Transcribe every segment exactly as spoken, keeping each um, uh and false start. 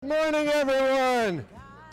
Good morning, everyone.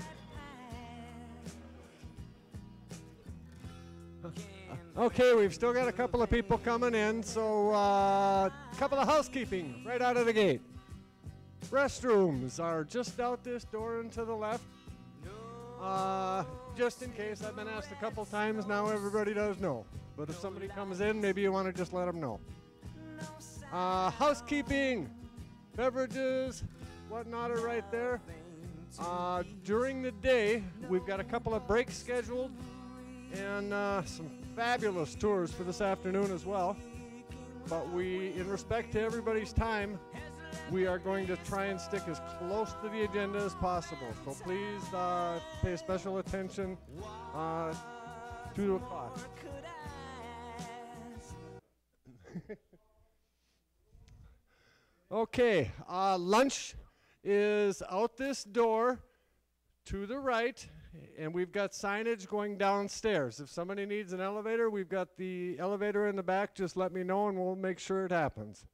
Okay, we've still got a couple of people coming in, so a uh, couple of housekeeping right out of the gate. Restrooms are just out this door and to the left. Uh, just in case, I've been asked a couple times, now everybody does know. But if somebody comes in, maybe you want to just let them know. Uh, housekeeping, beverages, whatnot are right there. Uh, during the day, we've got a couple of breaks scheduled and uh, some fabulous tours for this afternoon as well. But we, in respect to everybody's time, we are going to try and stick as close to the agenda as possible. So please uh, pay special attention uh, to the clock. Okay, uh, lunch is out this door to the right, and we've got signage going downstairs. If somebody needs an elevator, we've got the elevator in the back. Just let me know and we'll make sure it happens.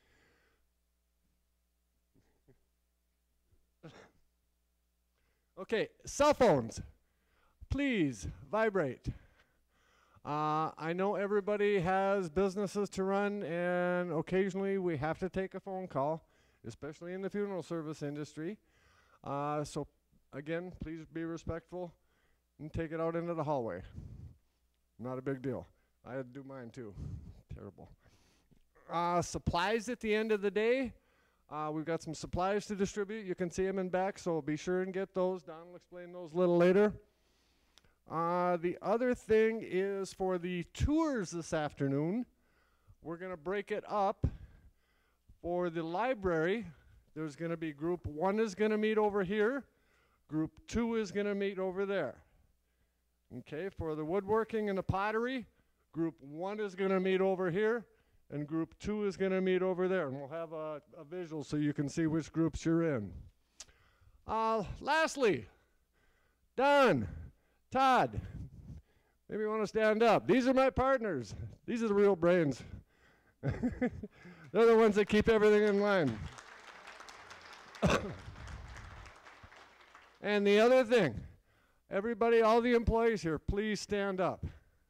Okay, cell phones, please vibrate. Uh, I know everybody has businesses to run, and occasionally we have to take a phone call, especially in the funeral service industry. Uh, so again, please be respectful and take it out into the hallway. Not a big deal. I had to do mine too. Terrible. Uh, supplies at the end of the day. Uh, we've got some supplies to distribute. You can see them in back, so be sure and get those. Don will explain those a little later. Uh, the other thing is for the tours this afternoon, we're going to break it up. For the library, there's going to be group one is going to meet over here. Group two is going to meet over there. Okay, for the woodworking and the pottery, group one is going to meet over here, and group two is going to meet over there. And we'll have a, a visual so you can see which groups you're in. Uh, lastly, Don, Todd, maybe you want to stand up. These are my partners. These are the real brains. They're the ones that keep everything in line. And the other thing, everybody, all the employees here, please stand up.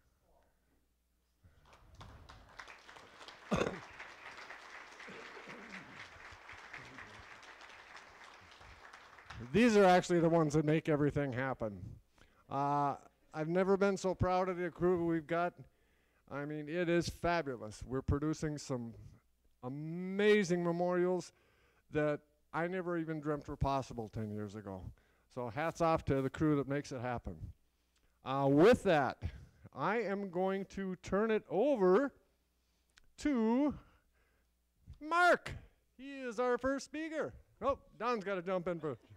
These are actually the ones that make everything happen. Uh, I've never been so proud of the crew we've got. I mean, it is fabulous. We're producing some amazing memorials that I never even dreamt were possible ten years ago. So hats off to the crew that makes it happen. Uh, with that, I am going to turn it over to Mark. He is our first speaker. Oh, Don's got to jump in first.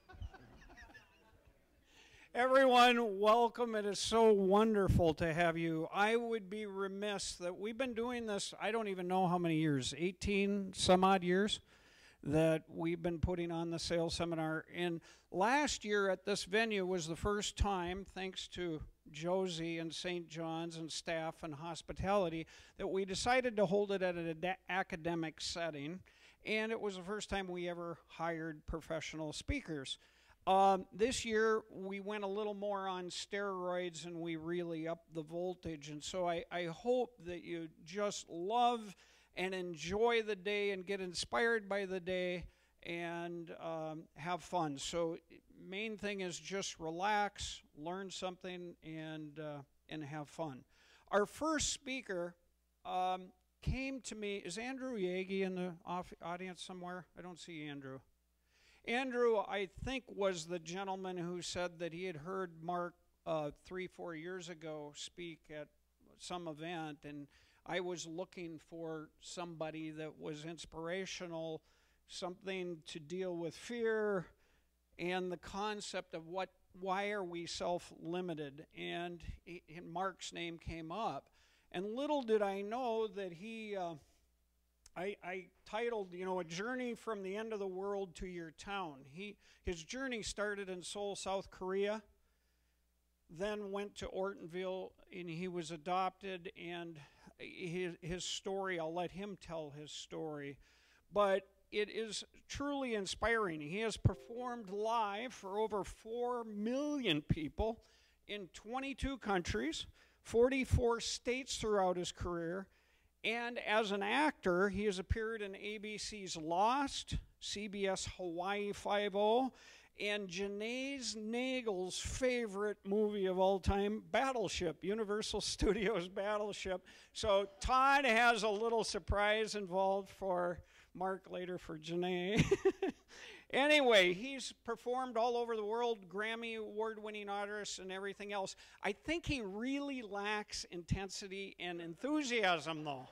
Everyone, welcome. It is so wonderful to have you. I would be remiss that we've been doing this, I don't even know how many years, eighteen some odd years, that we've been putting on the sales seminar. And last year at this venue was the first time, thanks to Josie and Saint John's and staff and hospitality, that we decided to hold it at an academic setting. And it was the first time we ever hired professional speakers. Um, this year, we went a little more on steroids and we really upped the voltage. And so I, I hope that you just love and enjoy the day and get inspired by the day and um, have fun. So main thing is just relax, learn something, and, uh, and have fun. Our first speaker um, came to me. Is Andrew Yagi in the off audience somewhere? I don't see Andrew. Andrew, I think, was the gentleman who said that he had heard Mark uh, three, four years ago speak at some event, and I was looking for somebody that was inspirational, something to deal with fear and the concept of what, why are we self-limited, and, he, and Mark's name came up. And little did I know that he... Uh, I, I titled, you know, A Journey from the End of the World to Your Town. He, his journey started in Seoul, South Korea, then went to Ortonville, and he was adopted, and his, his story, I'll let him tell his story. But it is truly inspiring. He has performed live for over four million people in twenty-two countries, forty-four states throughout his career. And as an actor, he has appeared in A B C's Lost, C B S Hawaii Five-O, and Janae Nagel's favorite movie of all time, Battleship, Universal Studios Battleship. So Todd has a little surprise involved for Mark later for Janae. Anyway, he's performed all over the world, Grammy award-winning artist and everything else. I think he really lacks intensity and enthusiasm, though.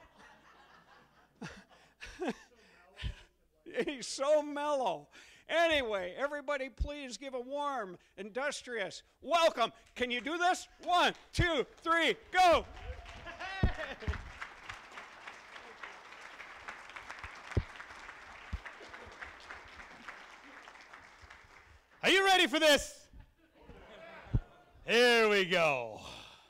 He's so mellow. Anyway, everybody please give a warm, industrious welcome. Can you do this? One, two, three, go! Are you ready for this? Here we go.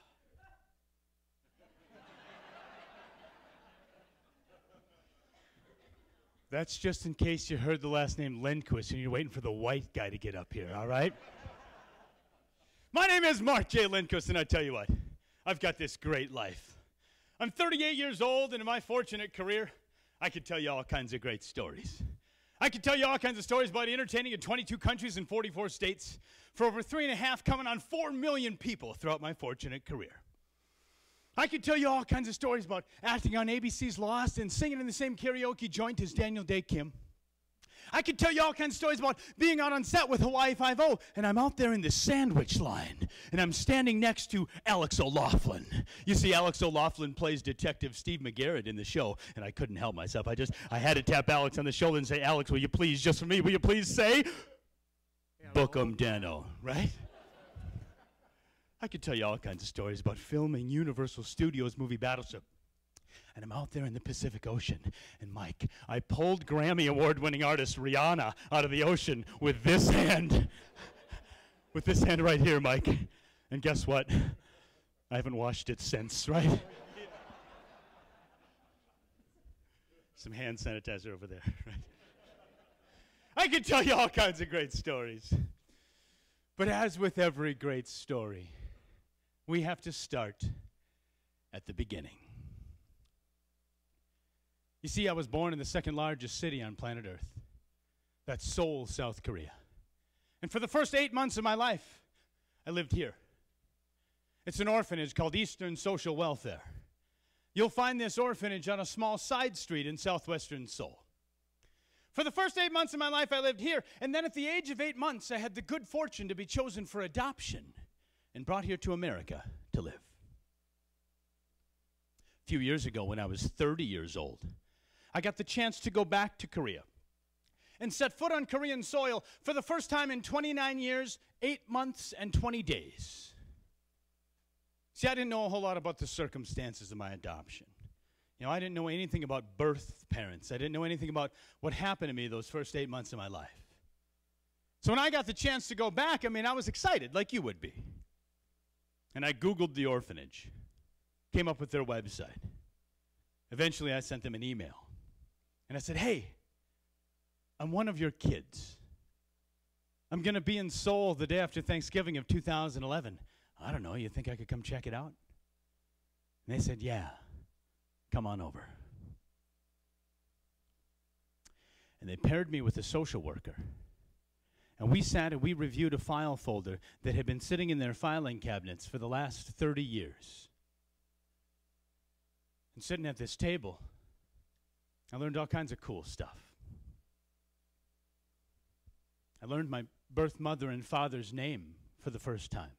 That's just in case you heard the last name Lindquist and you're waiting for the white guy to get up here, all right? My name is Mark J. Lindquist, and I tell you what, I've got this great life. I'm thirty-eight years old, and in my fortunate career, I could tell you all kinds of great stories. I could tell you all kinds of stories about entertaining in twenty-two countries and forty-four states for over three and a half, coming on four million people throughout my fortunate career. I could tell you all kinds of stories about acting on A B C's Lost and singing in the same karaoke joint as Daniel Day Kim. I could tell you all kinds of stories about being out on set with Hawaii Five-O, and I'm out there in the sandwich line, and I'm standing next to Alex O'Loughlin. You see, Alex O'Loughlin plays Detective Steve McGarrett in the show, and I couldn't help myself. I just, I had to tap Alex on the shoulder and say, Alex, will you please, just for me, will you please say, book 'em Dano, right? I could tell you all kinds of stories about filming Universal Studios movie Battleship. And I'm out there in the Pacific Ocean. And Mike, I pulled Grammy Award-winning artist Rihanna out of the ocean with this hand. With this hand right here, Mike. And guess what? I haven't washed it since, right? Some hand sanitizer over there, right? I could tell you all kinds of great stories. But as with every great story, we have to start at the beginning. You see, I was born in the second largest city on planet Earth. That's Seoul, South Korea. And for the first eight months of my life, I lived here. It's an orphanage called Eastern Social Welfare. You'll find this orphanage on a small side street in southwestern Seoul. For the first eight months of my life, I lived here. And then at the age of eight months, I had the good fortune to be chosen for adoption and brought here to America to live. A few years ago, when I was thirty years old, I got the chance to go back to Korea and set foot on Korean soil for the first time in twenty-nine years, eight months, and twenty days. See, I didn't know a whole lot about the circumstances of my adoption. You know, I didn't know anything about birth parents. I didn't know anything about what happened to me those first eight months of my life. So when I got the chance to go back, I mean, I was excited, like you would be. And I Googled the orphanage, came up with their website. Eventually, I sent them an email. And I said, hey, I'm one of your kids. I'm going to be in Seoul the day after Thanksgiving of two thousand eleven. I don't know, you think I could come check it out? And they said, yeah, come on over. And they paired me with a social worker. And we sat and we reviewed a file folder that had been sitting in their filing cabinets for the last thirty years. And sitting at this table, I learned all kinds of cool stuff. I learned my birth mother and father's name for the first time.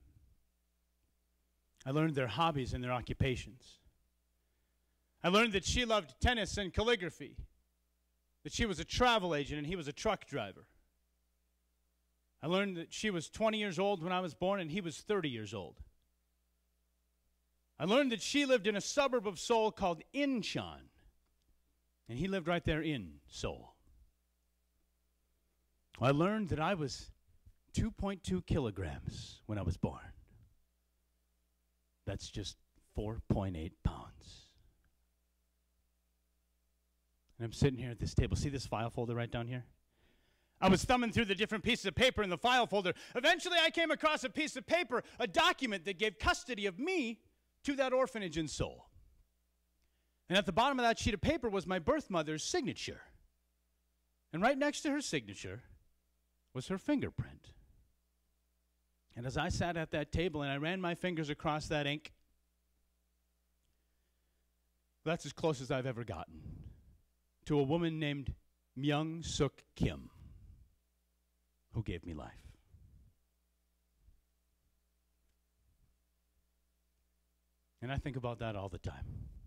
I learned their hobbies and their occupations. I learned that she loved tennis and calligraphy, that she was a travel agent and he was a truck driver. I learned that she was twenty years old when I was born and he was thirty years old. I learned that she lived in a suburb of Seoul called Incheon, and he lived right there in Seoul. I learned that I was two point two kilograms when I was born. That's just four point eight pounds. And I'm sitting here at this table. See this file folder right down here? I was thumbing through the different pieces of paper in the file folder. Eventually, I came across a piece of paper, a document that gave custody of me to that orphanage in Seoul. And at the bottom of that sheet of paper was my birth mother's signature. And right next to her signature was her fingerprint. And as I sat at that table and I ran my fingers across that ink, that's as close as I've ever gotten to a woman named Myung Suk Kim, who gave me life. And I think about that all the time.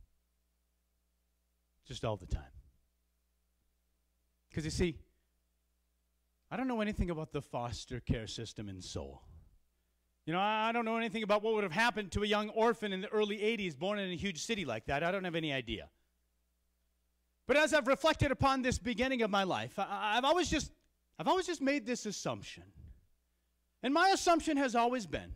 Just all the time. Because you see, I don't know anything about the foster care system in Seoul. You know, I don't know anything about what would have happened to a young orphan in the early eighties born in a huge city like that. I don't have any idea. But as I've reflected upon this beginning of my life, I, I've always just, I've always just made this assumption. And my assumption has always been,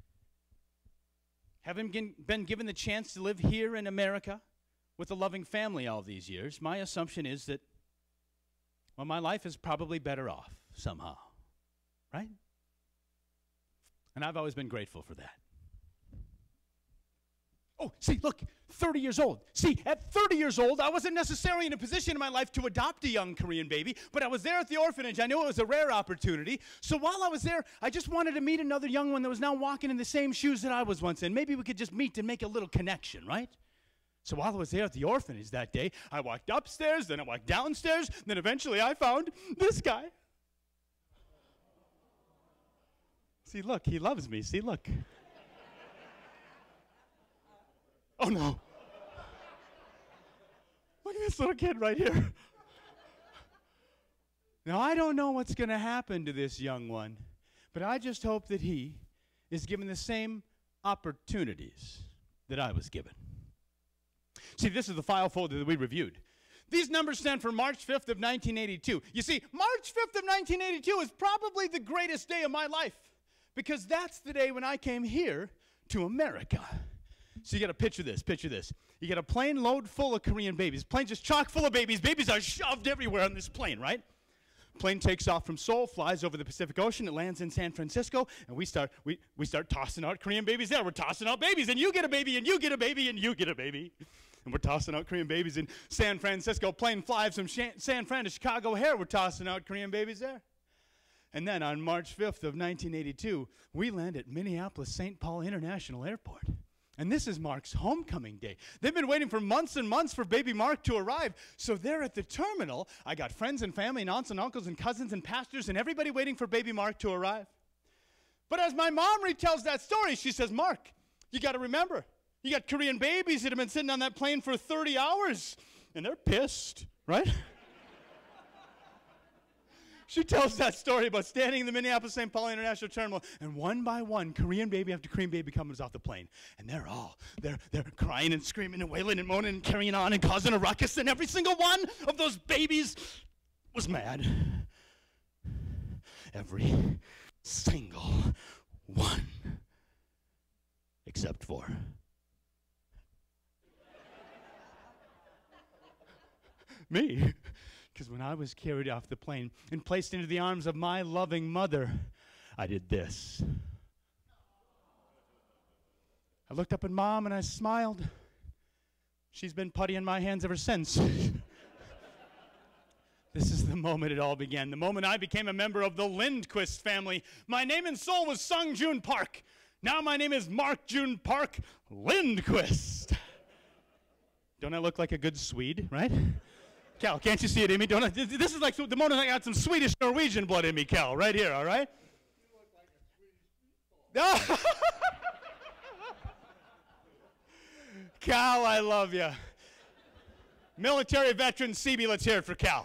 having been given the chance to live here in America with a loving family all these years, my assumption is that, well, my life is probably better off somehow, right? And I've always been grateful for that. Oh, see, look, thirty years old. See, at thirty years old, I wasn't necessarily in a position in my life to adopt a young Korean baby, but I was there at the orphanage. I knew it was a rare opportunity. So while I was there, I just wanted to meet another young one that was now walking in the same shoes that I was once in. Maybe we could just meet and make a little connection, right? So while I was there at the orphanage that day, I walked upstairs, then I walked downstairs, then eventually I found this guy. See, look, he loves me. See, look. Oh, no. Look at this little kid right here. Now, I don't know what's going to happen to this young one, but I just hope that he is given the same opportunities that I was given. See, this is the file folder that we reviewed. These numbers stand for March fifth of nineteen eighty-two. You see, March fifth of nineteen eighty-two is probably the greatest day of my life, because that's the day when I came here to America. So you got to picture this, picture this. You got a plane load full of Korean babies. Plane just chock full of babies. Babies are shoved everywhere on this plane, right? Plane takes off from Seoul, flies over the Pacific Ocean. It lands in San Francisco, and we start we, we start tossing out Korean babies there. We're tossing out babies, and you get a baby, and you get a baby, and you get a baby. And we're tossing out Korean babies in San Francisco. Plane flies from San Fran to Chicago O'Hare. We're tossing out Korean babies there. And then on March fifth of nineteen eighty-two, we land at Minneapolis Saint Paul International Airport. And this is Mark's homecoming day. They've been waiting for months and months for baby Mark to arrive. So there at the terminal, I got friends and family and aunts and uncles and cousins and pastors and everybody waiting for baby Mark to arrive. But as my mom retells that story, she says, Mark, you got to remember, you got Korean babies that have been sitting on that plane for thirty hours. And they're pissed, right? She tells that story about standing in the Minneapolis Saint Paul International Terminal, and one by one, Korean baby after Korean baby comes off the plane. And they're all, they're, they're crying and screaming and wailing and moaning and carrying on and causing a ruckus, and every single one of those babies was mad. Every single one. Except for me. Because when I was carried off the plane and placed into the arms of my loving mother, I did this. I looked up at Mom and I smiled. She's been putty in my hands ever since. This is the moment it all began, the moment I became a member of the Lindquist family. My name in Seoul was Sung Jun Park. Now my name is Mark Jun Park Lindquist. Don't I look like a good Swede, right? Cal, can't you see it in me? Don't I? This is like the moment I got some Swedish Norwegian blood in me, Cal, right here, all right? You look like a Swedish meatball. Cal, I love you. Military veteran C B, let's hear it for Cal.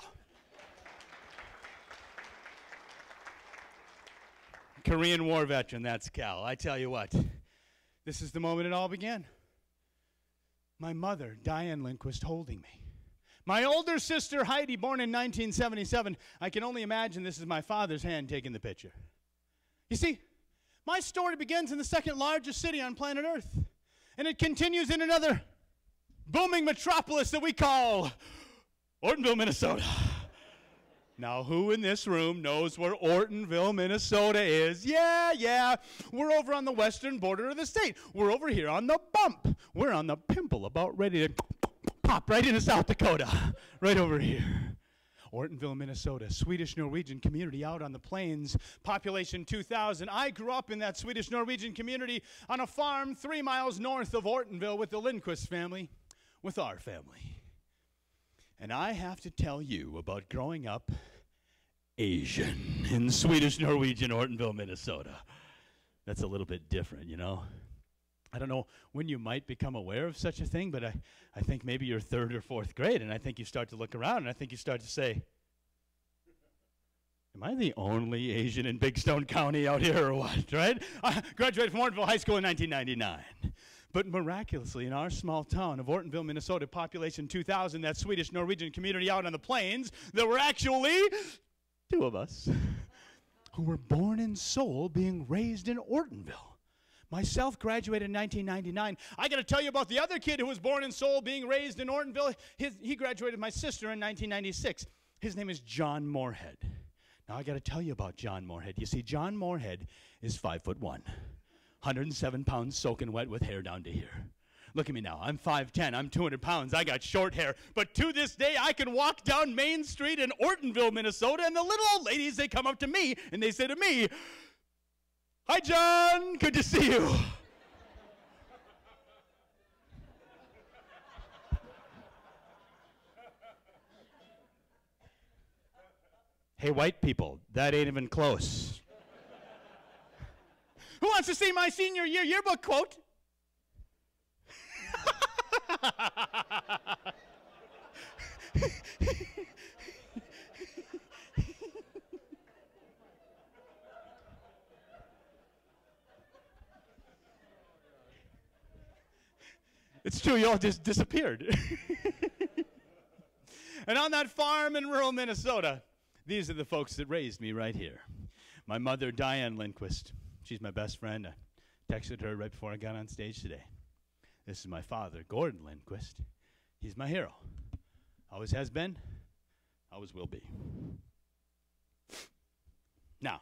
Korean War veteran, that's Cal. I tell you what, this is the moment it all began. My mother, Diane Lindquist, holding me. My older sister, Heidi, born in nineteen seventy-seven. I can only imagine this is my father's hand taking the picture. You see, my story begins in the second largest city on planet Earth. And it continues in another booming metropolis that we call Ortonville, Minnesota. Now, who in this room knows where Ortonville, Minnesota is? Yeah, yeah. We're over on the western border of the state. We're over here on the bump. We're on the pimple, about ready to pop right into South Dakota. Right over here. Ortonville, Minnesota, Swedish-Norwegian community out on the plains, population two thousand. I grew up in that Swedish-Norwegian community on a farm three miles north of Ortonville with the Lindquist family, with our family. And I have to tell you about growing up Asian in Swedish-Norwegian Ortonville, Minnesota. That's a little bit different, you know. I don't know when you might become aware of such a thing, but I, I think maybe you're third or fourth grade, and I think you start to look around, and I think you start to say, am I the only Asian in Big Stone County out here or what, right? I graduated from Ortonville High School in nineteen ninety-nine. But miraculously, in our small town of Ortonville, Minnesota, population two thousand, that Swedish-Norwegian community out on the plains, there were actually two of us who were born in Seoul, being raised in Ortonville. Myself graduated in nineteen ninety-nine. I got to tell you about the other kid who was born in Seoul, being raised in Ortonville. His, he graduated my sister in nineteen ninety-six. His name is John Moorhead. Now, I got to tell you about John Moorhead. You see, John Moorhead is five foot one. one hundred seven pounds soaking wet with hair down to here. Look at me now. I'm five ten. I'm two hundred pounds. I got short hair. But to this day, I can walk down Main Street in Ortonville, Minnesota, and the little old ladies, they come up to me, and they say to me, "Hi, John. Good to see you." Hey, white people, that ain't even close. Who wants to see my senior year yearbook quote? It's true, you all just disappeared. And on that farm in rural Minnesota, these are the folks that raised me right here. My mother, Diane Lindquist. She's my best friend. I texted her right before I got on stage today. This is my father, Gordon Lindquist. He's my hero. Always has been, always will be. Now,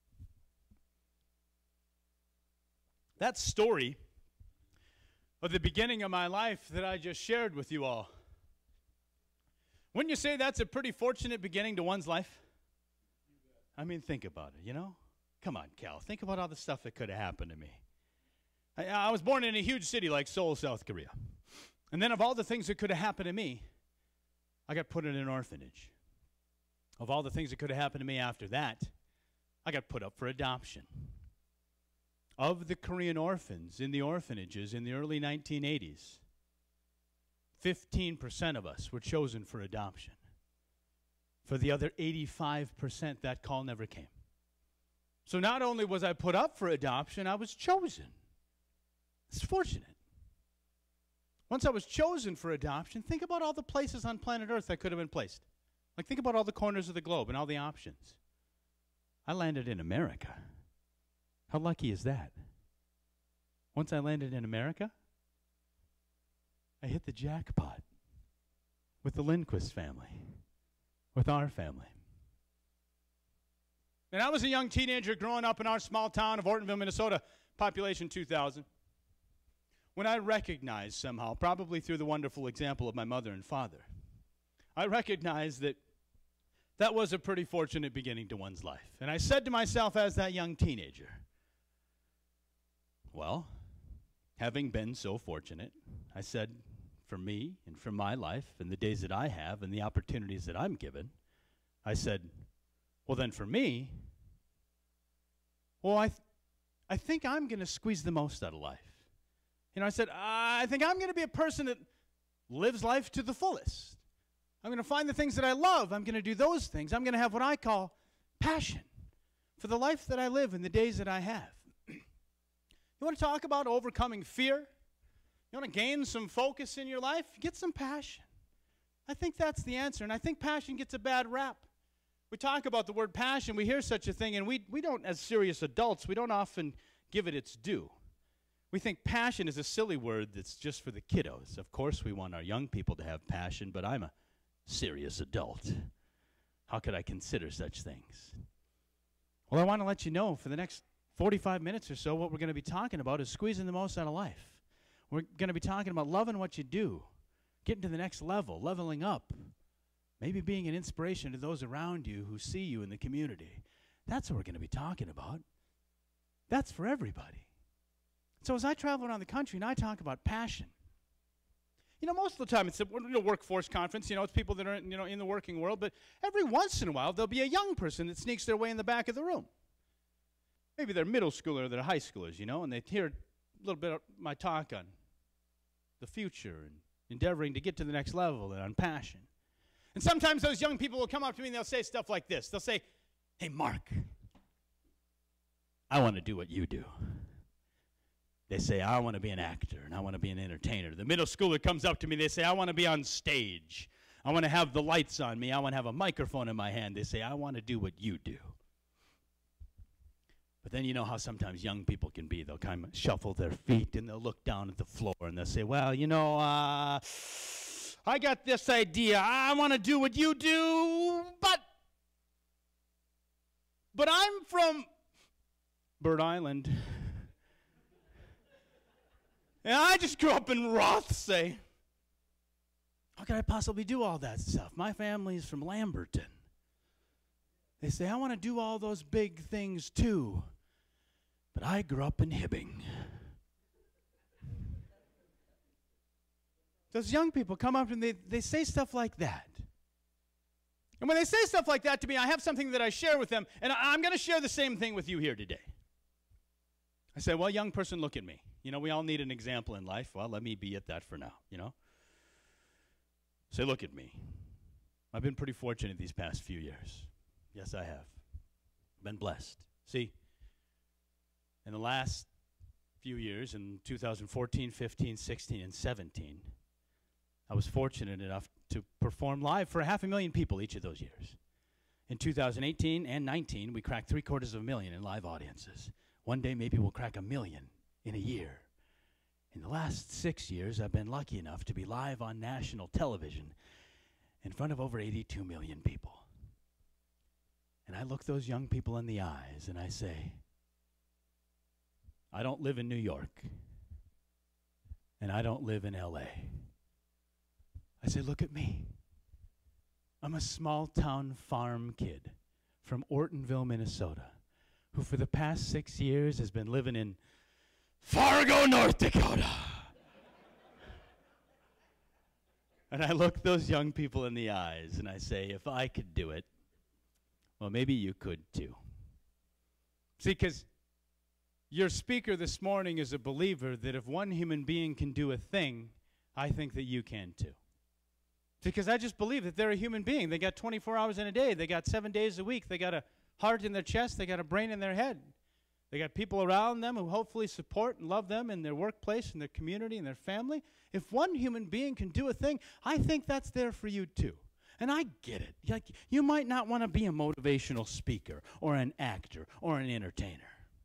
that story of the beginning of my life that I just shared with you all, wouldn't you say that's a pretty fortunate beginning to one's life? I mean, think about it, you know? Come on, Cal. Think about all the stuff that could have happened to me. I, I was born in a huge city like Seoul, South Korea. And then of all the things that could have happened to me, I got put in an orphanage. Of all the things that could have happened to me after that, I got put up for adoption. Of the Korean orphans in the orphanages in the early nineteen eighties, fifteen percent of us were chosen for adoption. For the other eighty-five percent, that call never came. So not only was I put up for adoption, I was chosen. It's fortunate. Once I was chosen for adoption, think about all the places on planet Earth I could have been placed. Like, think about all the corners of the globe and all the options. I landed in America. How lucky is that? Once I landed in America, I hit the jackpot with the Lindquist family, with our family. And I was a young teenager growing up in our small town of Ortonville, Minnesota, population two thousand, when I recognized somehow, probably through the wonderful example of my mother and father, I recognized that that was a pretty fortunate beginning to one's life. And I said to myself as that young teenager, well, having been so fortunate, I said, for me and for my life and the days that I have and the opportunities that I'm given, I said, well, then for me, well, I, th- I think I'm going to squeeze the most out of life. You know, I said, I think I'm going to be a person that lives life to the fullest. I'm going to find the things that I love. I'm going to do those things. I'm going to have what I call passion for the life that I live and the days that I have. You want to talk about overcoming fear? You want to gain some focus in your life? Get some passion. I think that's the answer, and I think passion gets a bad rap. We talk about the word passion, we hear such a thing, and we, we don't, as serious adults, we don't often give it its due. We think passion is a silly word that's just for the kiddos. Of course, we want our young people to have passion, but I'm a serious adult. How could I consider such things? Well, I want to let you know for the next forty-five minutes or so what we're going to be talking about is squeezing the most out of life. We're going to be talking about loving what you do, getting to the next level, leveling up, maybe being an inspiration to those around you who see you in the community. That's what we're going to be talking about. That's for everybody. So as I travel around the country and I talk about passion, you know, most of the time it's a you know, workforce conference, you know, it's people that are you know, in the working world, but every once in a while there'll be a young person that sneaks their way in the back of the room. Maybe they're middle schooler or they're high schoolers, you know, and they hear a little bit of my talk on the future and endeavoring to get to the next level and on passion. And sometimes those young people will come up to me and they'll say stuff like this. They'll say, "Hey, Mark, I want to do what you do." They say, "I want to be an actor and I want to be an entertainer." The middle schooler comes up to me, they say, "I want to be on stage. I want to have the lights on me. I want to have a microphone in my hand." They say, "I want to do what you do." But then you know how sometimes young people can be. They'll kind of shuffle their feet and they'll look down at the floor and they'll say, "Well, you know, uh, I got this idea. I want to do what you do, but, but I'm from Bird Island. And I just grew up in Rothsay. How could I possibly do all that stuff? My family's from Lamberton." They say, "I want to do all those big things too, but I grew up in Hibbing." Those young people come up and they, they say stuff like that. And when they say stuff like that to me, I have something that I share with them, and I, I'm going to share the same thing with you here today. I say, "Well, young person, look at me. You know, we all need an example in life. Well, let me be at that for now, you know. Say, look at me. I've been pretty fortunate these past few years. Yes, I have. Been blessed. See, in the last few years, in two thousand fourteen, fifteen, sixteen, and seventeen, I was fortunate enough to perform live for a half a million people each of those years. In two thousand eighteen and nineteen, we cracked three quarters of a million in live audiences. One day, maybe we'll crack a million in a year. In the last six years, I've been lucky enough to be live on national television in front of over eighty-two million people. And I look those young people in the eyes and I say, I don't live in New York, and I don't live in L A. I say, look at me. I'm a small-town farm kid from Ortonville, Minnesota, who for the past six years has been living in Fargo, North Dakota. And I look those young people in the eyes and I say, if I could do it, well, maybe you could too. See, because your speaker this morning is a believer that if one human being can do a thing, I think that you can too. Because I just believe that they're a human being. They got twenty-four hours in a day. They got seven days a week. They got a heart in their chest. They got a brain in their head. They got people around them who hopefully support and love them in their workplace, in their community, in their family. If one human being can do a thing, I think that's there for you too. And I get it. Like, you might not want to be a motivational speaker or an actor or an entertainer.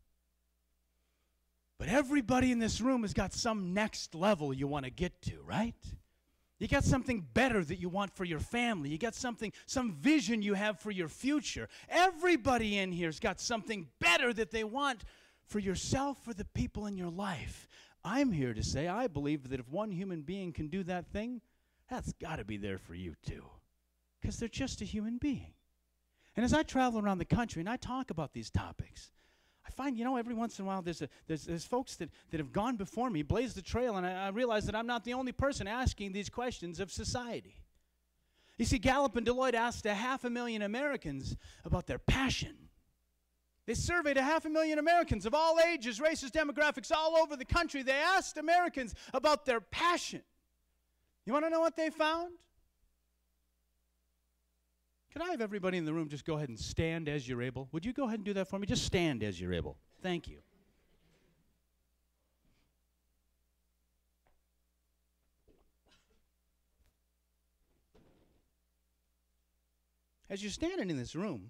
But everybody in this room has got some next level you want to get to, right? You got something better that you want for your family. You got something, some vision you have for your future. Everybody in here's got something better that they want for yourself, for the people in your life. I'm here to say I believe that if one human being can do that thing, that's got to be there for you too. Because they're just a human being. And as I travel around the country and I talk about these topics, I find, you know, every once in a while there's, a, there's, there's folks that, that have gone before me, blazed the trail, and I, I realize that I'm not the only person asking these questions of society. You see, Gallup and Deloitte asked a half a million Americans about their passion. They surveyed a half a million Americans of all ages, races, demographics, all over the country. They asked Americans about their passion. You want to know what they found? Can I have everybody in the room just go ahead and stand as you're able? Would you go ahead and do that for me? Just stand as you're able. Thank you. As you're standing in this room,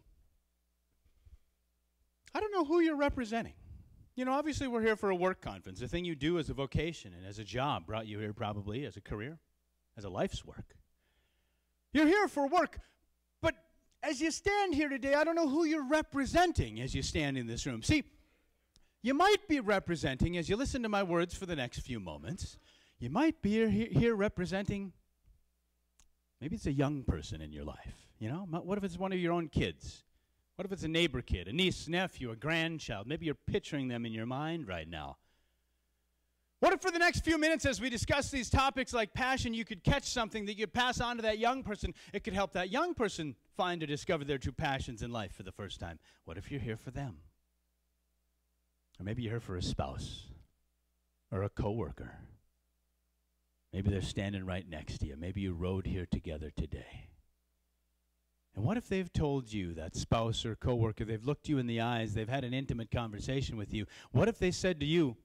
I don't know who you're representing. You know, obviously we're here for a work conference. The thing you do as a vocation and as a job brought you here probably as a career, as a life's work. You're here for work. But as you stand here today, I don't know who you're representing as you stand in this room. See, you might be representing, as you listen to my words for the next few moments, you might be here, here representing, maybe it's a young person in your life. You know, what if it's one of your own kids? What if it's a neighbor kid, a niece, nephew, a grandchild? Maybe you're picturing them in your mind right now. What if for the next few minutes as we discuss these topics like passion, you could catch something that you pass on to that young person? It could help that young person find or discover their true passions in life for the first time. What if you're here for them? Or maybe you're here for a spouse or a coworker. Maybe they're standing right next to you. Maybe you rode here together today. And what if they've told you, that spouse or coworker, they've looked you in the eyes, they've had an intimate conversation with you. What if they said to you,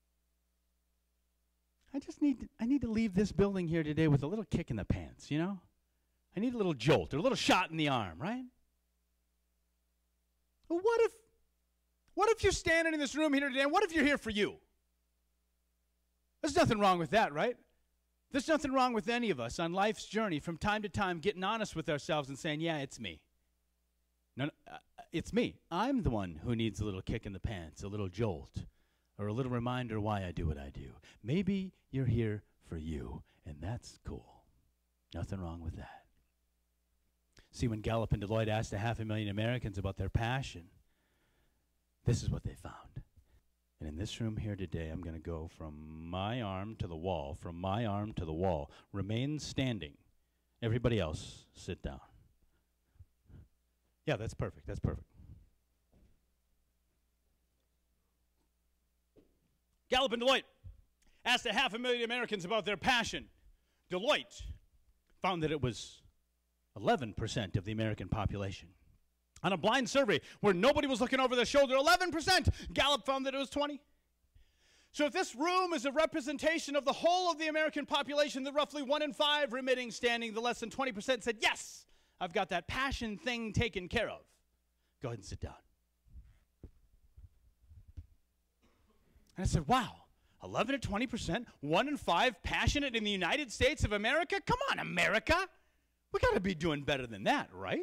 I just need to, I need to leave this building here today with a little kick in the pants, you know? I need a little jolt or a little shot in the arm, right? Well, what if what if you're standing in this room here today, and what if you're here for you? There's nothing wrong with that, right? There's nothing wrong with any of us on life's journey from time to time getting honest with ourselves and saying, yeah, it's me. No, no, uh, it's me. I'm the one who needs a little kick in the pants, a little jolt, or a little reminder why I do what I do. Maybe you're here for you, and that's cool. Nothing wrong with that. See, when Gallup and Deloitte asked a half a million Americans about their passion, this is what they found. And in this room here today, I'm going to go from my arm to the wall, from my arm to the wall. Remain standing. Everybody else, sit down. Yeah, that's perfect. That's perfect. Gallup and Deloitte asked a half a million Americans about their passion. Deloitte found that it was eleven percent of the American population. On a blind survey where nobody was looking over their shoulder, eleven percent. Gallup found that it was twenty. So if this room is a representation of the whole of the American population, the roughly one in five remaining standing, the less than twenty percent said, yes, I've got that passion thing taken care of. Go ahead and sit down. And I said, wow, eleven to twenty percent, one in five passionate in the United States of America? Come on, America. We got to be doing better than that, right?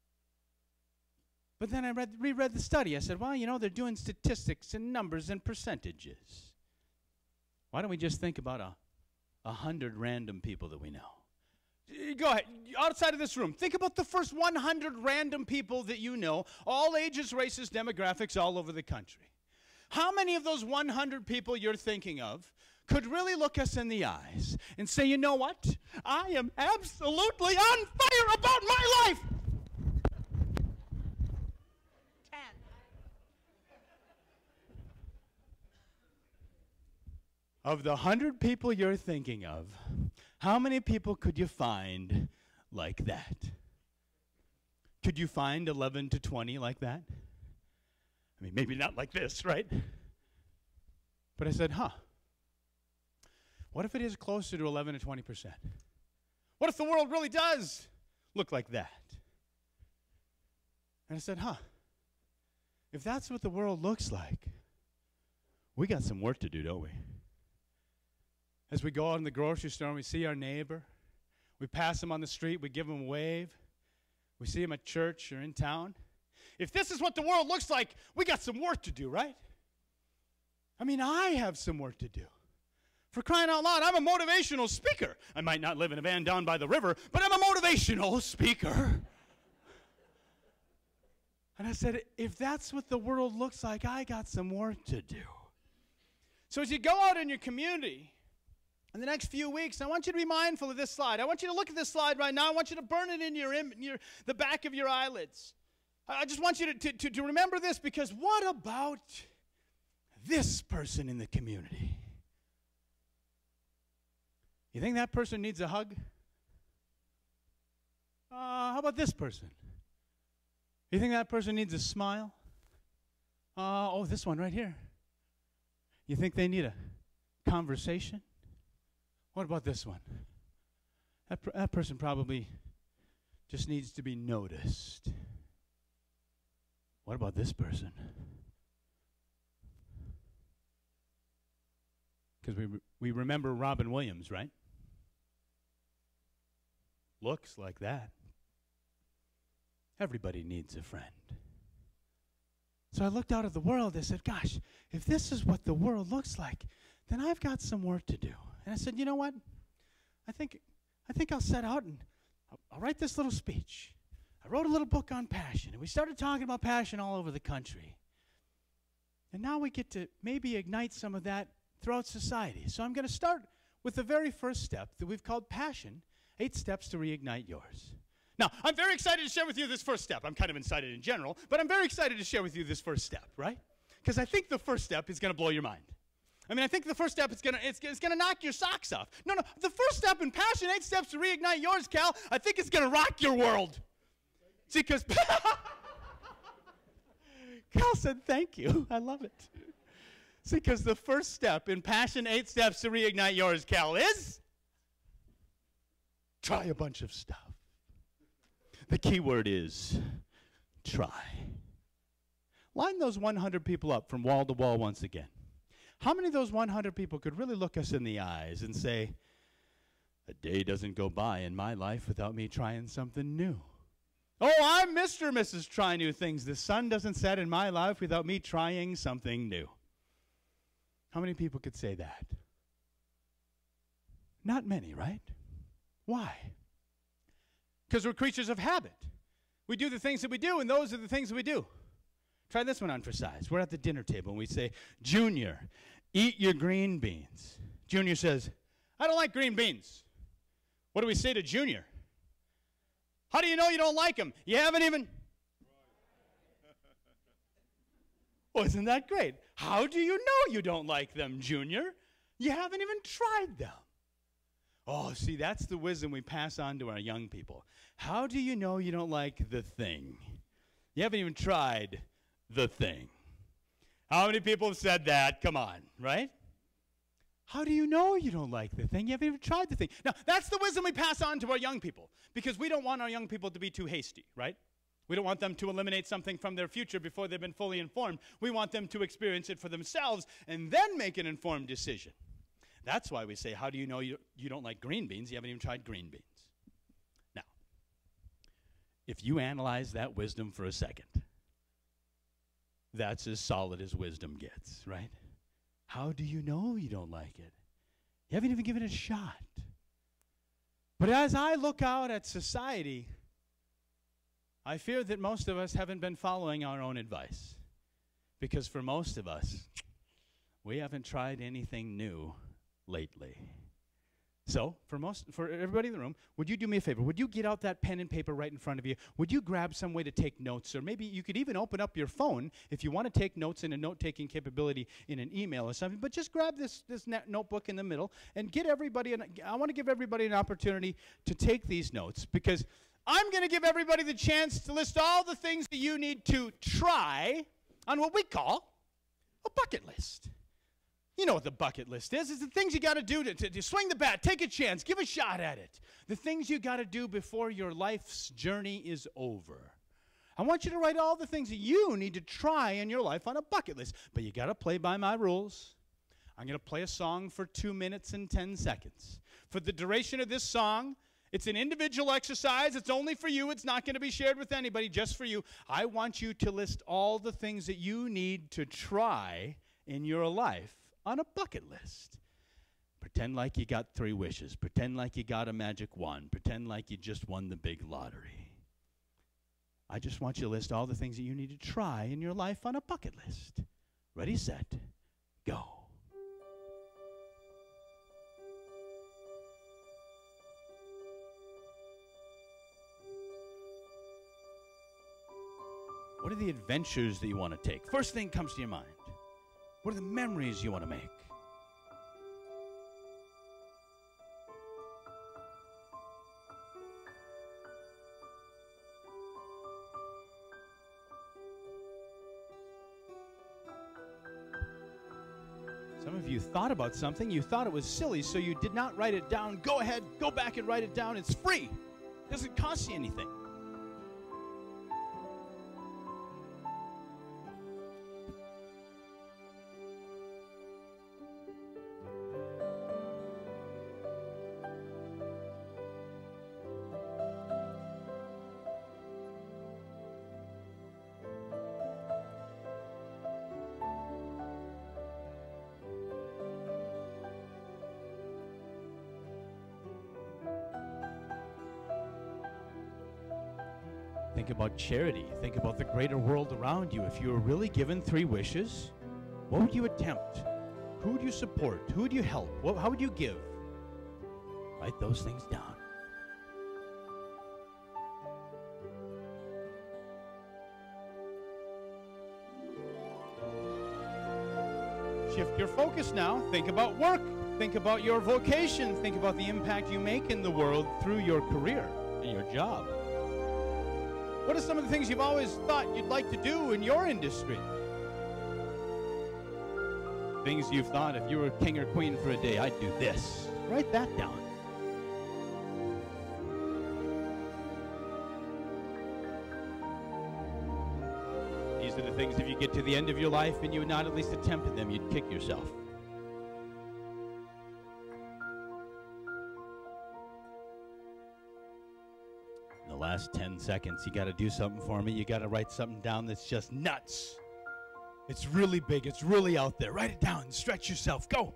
But then I read, reread the study. I said, well, you know, they're doing statistics and numbers and percentages. Why don't we just think about a, a hundred random people that we know? Go ahead. Outside of this room, think about the first one hundred random people that you know, all ages, races, demographics, all over the country. How many of those one hundred people you're thinking of could really look us in the eyes and say, you know what? I am absolutely on fire about my life. Of the hundred people you're thinking of, how many people could you find like that? Could you find eleven to twenty like that? I mean, maybe not like this, right? But I said, huh, what if it is closer to eleven to twenty percent? What if the world really does look like that? And I said, huh, if that's what the world looks like, we got some work to do, don't we? As we go out in the grocery store and we see our neighbor, we pass him on the street, we give him a wave, we see him at church or in town. If this is what the world looks like, we got some work to do, right? I mean, I have some work to do. For crying out loud, I'm a motivational speaker. I might not live in a van down by the river, but I'm a motivational speaker. And I said, if that's what the world looks like, I got some work to do. So as you go out in your community, in the next few weeks, I want you to be mindful of this slide. I want you to look at this slide right now. I want you to burn it in your, in your the back of your eyelids. I just want you to, to, to, to remember this, because what about this person in the community? You think that person needs a hug? Uh, how about this person? You think that person needs a smile? Uh, oh, this one right here. You think they need a conversation? What about this one? That, pr- that person probably just needs to be noticed. What about this person? Because we, re- we remember Robin Williams, right? looks like that. Everybody needs a friend. So I looked out at the world. I said, gosh, if this is what the world looks like, then I've got some work to do. And I said, you know what? I think, I think I'll set out and I'll, I'll write this little speech. I wrote a little book on passion, and we started talking about passion all over the country. And now we get to maybe ignite some of that throughout society. So I'm going to start with the very first step that we've called passion, eight steps to reignite yours. Now, I'm very excited to share with you this first step. I'm kind of excited in general, but I'm very excited to share with you this first step, right? Because I think the first step is going to blow your mind. I mean, I think the first step is going to it's, it's going to knock your socks off. No, no, the first step in passion, eight steps to reignite yours, Cal, I think it's going to rock your world. See, because Cal said thank you. I love it. See, because the first step in passion, eight steps to reignite yours, Cal, is try a bunch of stuff. The key word is try. Line those one hundred people up from wall to wall once again. How many of those one hundred people could really look us in the eyes and say, a day doesn't go by in my life without me trying something new? Oh, I'm Mister or Missus Try New Things. The sun doesn't set in my life without me trying something new. How many people could say that? Not many, right? Why? Because we're creatures of habit. We do the things that we do, and those are the things that we do. Try this one on for size. We're at the dinner table, and we say, Junior, eat your green beans. Junior says, I don't like green beans. What do we say to Junior? How do you know you don't like them? You haven't even... Well, isn't that great? How do you know you don't like them, Junior? You haven't even tried them. Oh, see, that's the wisdom we pass on to our young people. How do you know you don't like the thing? You haven't even tried the thing. How many people have said that? Come on, right? How do you know you don't like the thing? You haven't even tried the thing. Now, that's the wisdom we pass on to our young people, because we don't want our young people to be too hasty, right? We don't want them to eliminate something from their future before they've been fully informed. We want them to experience it for themselves and then make an informed decision. That's why we say, how do you know you, you don't like green beans? You haven't even tried green beans. Now, if you analyze that wisdom for a second, that's as solid as wisdom gets, right? How do you know you don't like it? You haven't even given it a shot. But as I look out at society, I fear that most of us haven't been following our own advice. Because for most of us, we haven't tried anything new lately. So, for most, for everybody in the room, would you do me a favor? Would you get out that pen and paper right in front of you? Would you grab some way to take notes? Or maybe you could even open up your phone if you want to take notes in a note-taking capability in an email or something. But just grab this, this notebook in the middle and get everybody, an, I want to give everybody an opportunity to take these notes, because I'm going to give everybody the chance to list all the things that you need to try on what we call a bucket list. You know what the bucket list is. It's the things you got to do to, to, to swing the bat, take a chance, give a shot at it. The things you got to do before your life's journey is over. I want you to write all the things that you need to try in your life on a bucket list. But you got to play by my rules. I'm going to play a song for two minutes and ten seconds. For the duration of this song, it's an individual exercise. It's only for you. It's not going to be shared with anybody, just for you. I want you to list all the things that you need to try in your life on a bucket list. Pretend like you got three wishes. Pretend like you got a magic wand. Pretend like you just won the big lottery. I just want you to list all the things that you need to try in your life on a bucket list. Ready, set, go. What are the adventures that you want to take? First thing comes to your mind. What are the memories you want to make? Some of you thought about something, you thought it was silly, so you did not write it down. Go ahead, go back and write it down. It's free. It doesn't cost you anything. Think about charity. Think about the greater world around you. If you were really given three wishes, what would you attempt? Who would you support? Who would you help? What, how would you give? Write those things down. Shift your focus now. Think about work. Think about your vocation. Think about the impact you make in the world through your career and your job. What are some of the things you've always thought you'd like to do in your industry? Things you've thought, if you were king or queen for a day, I'd do this. Write that down. These are the things, if you get to the end of your life and you had not at least attempted them, you'd kick yourself. Last ten seconds, you got to do something for me. You got to write something down that's just nuts. It's really big. It's really out there. Write it down. Stretch yourself. Go.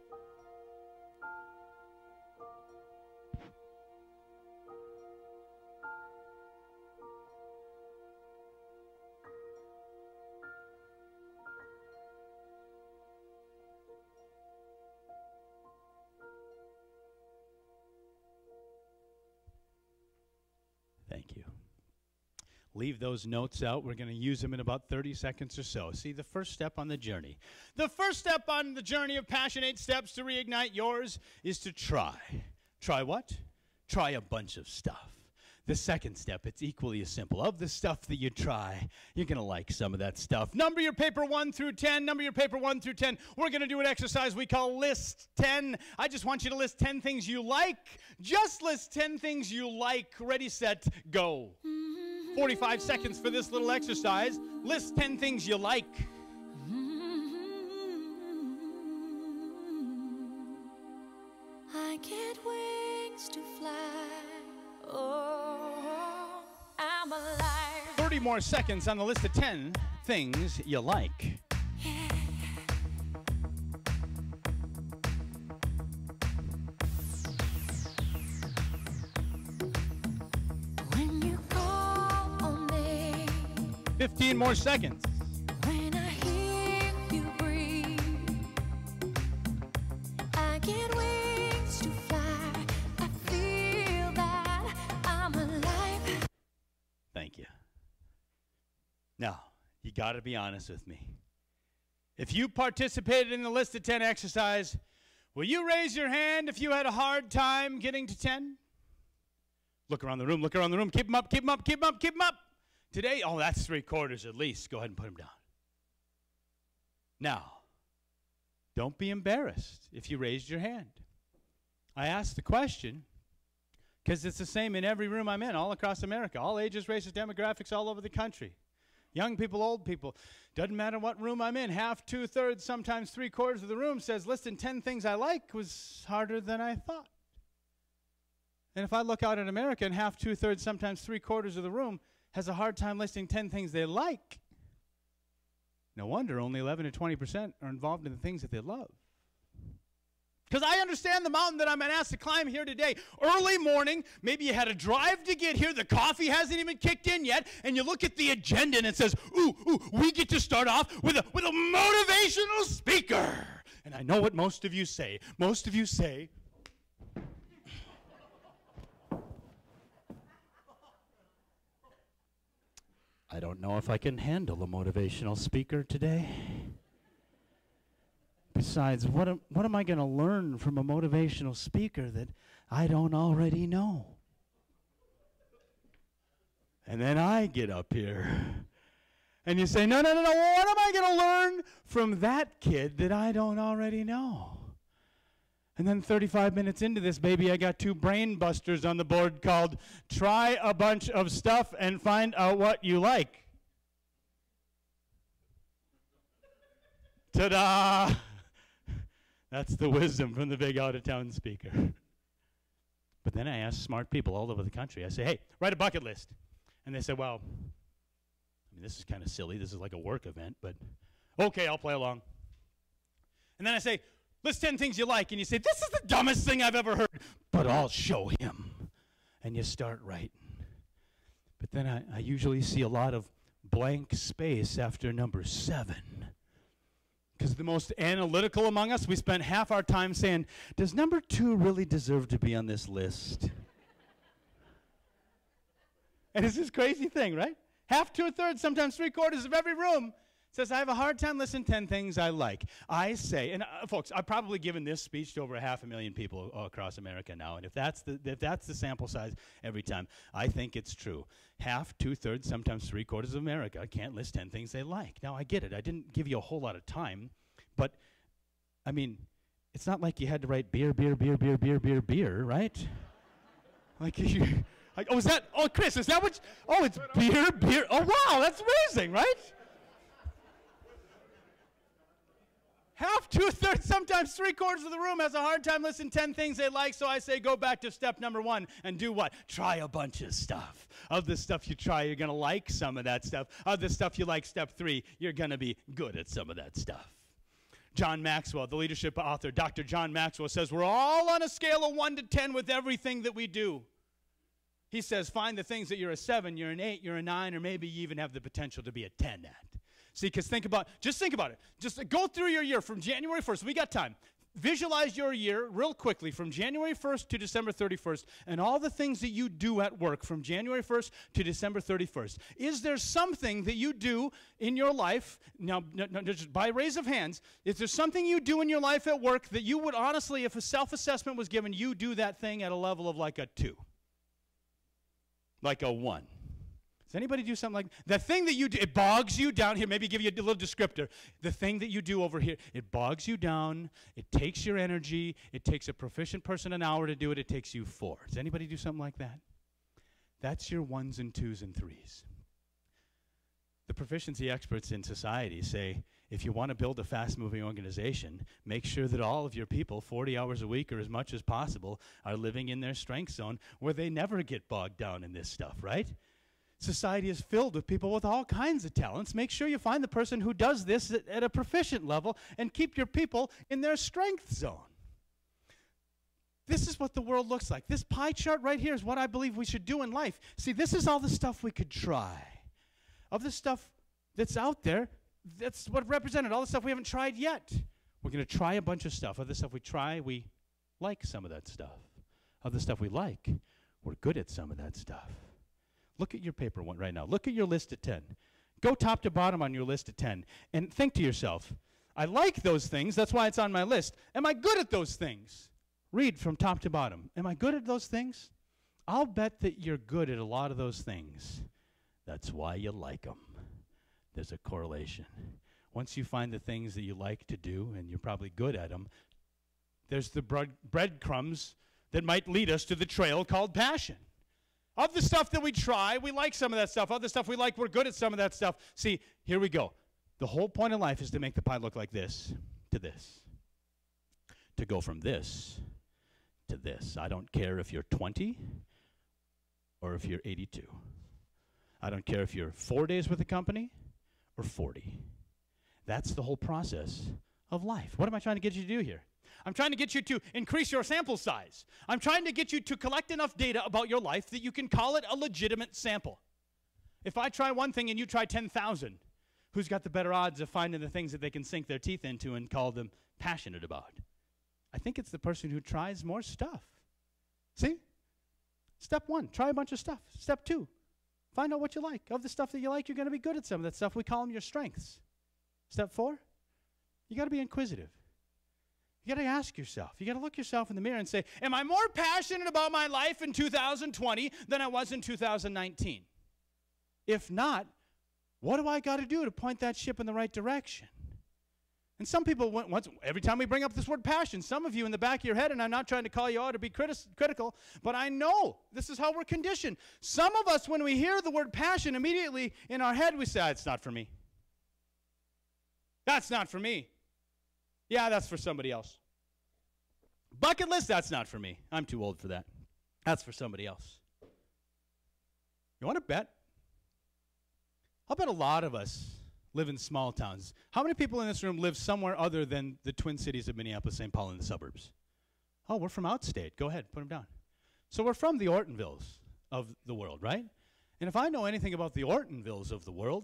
Thank you. Leave those notes out. We're going to use them in about thirty seconds or so. See, the first step on the journey. The first step on the journey of Passionate Steps to Reignite Yours is to try. Try what? Try a bunch of stuff. The second step, it's equally as simple. Of the stuff that you try, you're going to like some of that stuff. Number your paper one through ten. Number your paper one through ten. We're going to do an exercise we call List ten. I just want you to list ten things you like. Just list ten things you like. Ready, set, go. forty-five seconds for this little exercise. List ten things you like. I get wings to fly. Oh, I'm alive. thirty more seconds on the list of ten things you like. Yeah. When you call on me. fifteen more seconds. When I hear you breathe, I get wings to fly. I feel that I'm alive. Thank you. Now, you got to be honest with me. If you participated in the list of ten exercise, will you raise your hand if you had a hard time getting to ten? Look around the room, look around the room. Keep them up, keep them up, keep them up, keep them up. Today, oh, that's three quarters at least. Go ahead and put them down. Now, don't be embarrassed if you raised your hand. I asked the question because it's the same in every room I'm in, all across America, all ages, races, demographics, all over the country. Young people, old people. Doesn't matter what room I'm in. Half, two-thirds, sometimes three-quarters of the room says listing ten things I like was harder than I thought. And if I look out at America and half, two-thirds, sometimes three-quarters of the room has a hard time listing ten things they like, no wonder only eleven to twenty percent are involved in the things that they love. Because I understand the mountain that I'm asked to climb here today. Early morning, maybe you had a drive to get here, the coffee hasn't even kicked in yet, and you look at the agenda and it says, ooh, ooh, we get to start off with a, with a motivational speaker. And I know what most of you say. Most of you say, I don't know if I can handle a motivational speaker today. Besides, what am, what am I going to learn from a motivational speaker that I don't already know? And then I get up here, and you say, no, no, no, no, what am I going to learn from that kid that I don't already know? And then thirty-five minutes into this, baby, I got two brain busters on the board called Try a Bunch of Stuff and Find Out What You Like. Ta-da! That's the wisdom from the big out-of-town speaker. But then I asked smart people all over the country. I say, hey, write a bucket list. And they said, well, I mean, this is kind of silly. This is like a work event, but okay, I'll play along. And then I say, list ten things you like. And you say, this is the dumbest thing I've ever heard, but I'll show him. And you start writing. But then I, I usually see a lot of blank space after number seven. Because the most analytical among us, we spend half our time saying, does number two really deserve to be on this list? And it's this crazy thing, right? Half to a third, sometimes three quarters of every room says, I have a hard time listening to ten things I like. I say, and uh, folks, I've probably given this speech to over a half a million people all across America now, and if that's the if that's the sample size every time, I think it's true. Half, two-thirds, sometimes three-quarters of America can't list ten things they like. Now, I get it. I didn't give you a whole lot of time, but, I mean, it's not like you had to write beer, beer, beer, beer, beer, beer, beer, right? Like, you... Like, oh, is that, oh, Chris, is that what, you, oh, it's beer, beer, oh, wow, that's amazing, right? Half, two-thirds, sometimes three-quarters of the room has a hard time listening to ten things they like, so I say go back to step number one and do what? Try a bunch of stuff. Of the stuff you try, you're going to like some of that stuff. Of the stuff you like, step three, you're going to be good at some of that stuff. John Maxwell, the leadership author, Doctor John Maxwell, says we're all on a scale of one to ten with everything that we do. He says find the things that you're a seven, you're an eight, you're a nine, or maybe you even have the potential to be a ten at. See, because think about, just think about it. Just go through your year from January first. We got time. Visualize your year real quickly from January first to December thirty-first and all the things that you do at work from January first to December thirty-first. Is there something that you do in your life, now, no, no, just by raise of hands, is there something you do in your life at work that you would honestly, if a self-assessment was given, you do that thing at a level of like a two? Like a one? Does anybody do something like that? The thing that you do, it bogs you down here. Maybe give you a little descriptor. The thing that you do over here, it bogs you down. It takes your energy. It takes a proficient person an hour to do it. It takes you four. Does anybody do something like that? That's your ones and twos and threes. The proficiency experts in society say, if you want to build a fast-moving organization, make sure that all of your people, forty hours a week or as much as possible, are living in their strength zone where they never get bogged down in this stuff, right? Society is filled with people with all kinds of talents. Make sure you find the person who does this at, at a proficient level and keep your people in their strength zone. This is what the world looks like. This pie chart right here is what I believe we should do in life. See, this is all the stuff we could try. Of the stuff that's out there, that's what represented, all the stuff we haven't tried yet. We're going to try a bunch of stuff. Of the stuff we try, we like some of that stuff. Of the stuff we like, we're good at some of that stuff. Look at your paper one right now. Look at your list of ten. Go top to bottom on your list of ten and think to yourself, I like those things, that's why it's on my list. Am I good at those things? Read from top to bottom. Am I good at those things? I'll bet that you're good at a lot of those things. That's why you like them. There's a correlation. Once you find the things that you like to do, and you're probably good at them, there's the bread breadcrumbs that might lead us to the trail called passion. Of the stuff that we try, we like some of that stuff. Of the stuff we like, we're good at some of that stuff. See, here we go. The whole point of life is to make the pie look like this to this. To go from this to this. I don't care if you're twenty or if you're eighty-two. I don't care if you're four days with the company or forty. That's the whole process of life. What am I trying to get you to do here? I'm trying to get you to increase your sample size. I'm trying to get you to collect enough data about your life that you can call it a legitimate sample. If I try one thing and you try ten thousand, who's got the better odds of finding the things that they can sink their teeth into and call them passionate about? I think it's the person who tries more stuff. See? Step one, try a bunch of stuff. Step two, find out what you like. Of the stuff that you like, you're going to be good at some of that stuff. We call them your strengths. Step four, you got to be inquisitive. You got to ask yourself. You got to look yourself in the mirror and say, am I more passionate about my life in two thousand twenty than I was in two thousand nineteen? If not, what do I got to do to point that ship in the right direction? And some people, once, every time we bring up this word passion, some of you in the back of your head, and I'm not trying to call you out or be critis- critical, but I know this is how we're conditioned. Some of us, when we hear the word passion, immediately in our head we say, it's not for me. That's not for me. Yeah, that's for somebody else. Bucket list, that's not for me. I'm too old for that. That's for somebody else. You want to bet? I'll bet a lot of us live in small towns. How many people in this room live somewhere other than the Twin Cities of Minneapolis, Saint Paul, and the suburbs? Oh, we're from outstate. Go ahead, put them down. So we're from the Ortonvilles of the world, right? And if I know anything about the Ortonvilles of the world,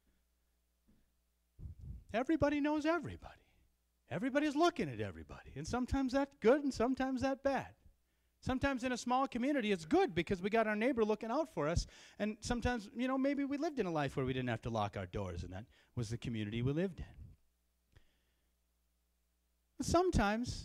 everybody knows everybody. Everybody's looking at everybody. And sometimes that's good and sometimes that's bad. Sometimes in a small community it's good because we got our neighbor looking out for us. And sometimes, you know, maybe we lived in a life where we didn't have to lock our doors, and that was the community we lived in. But sometimes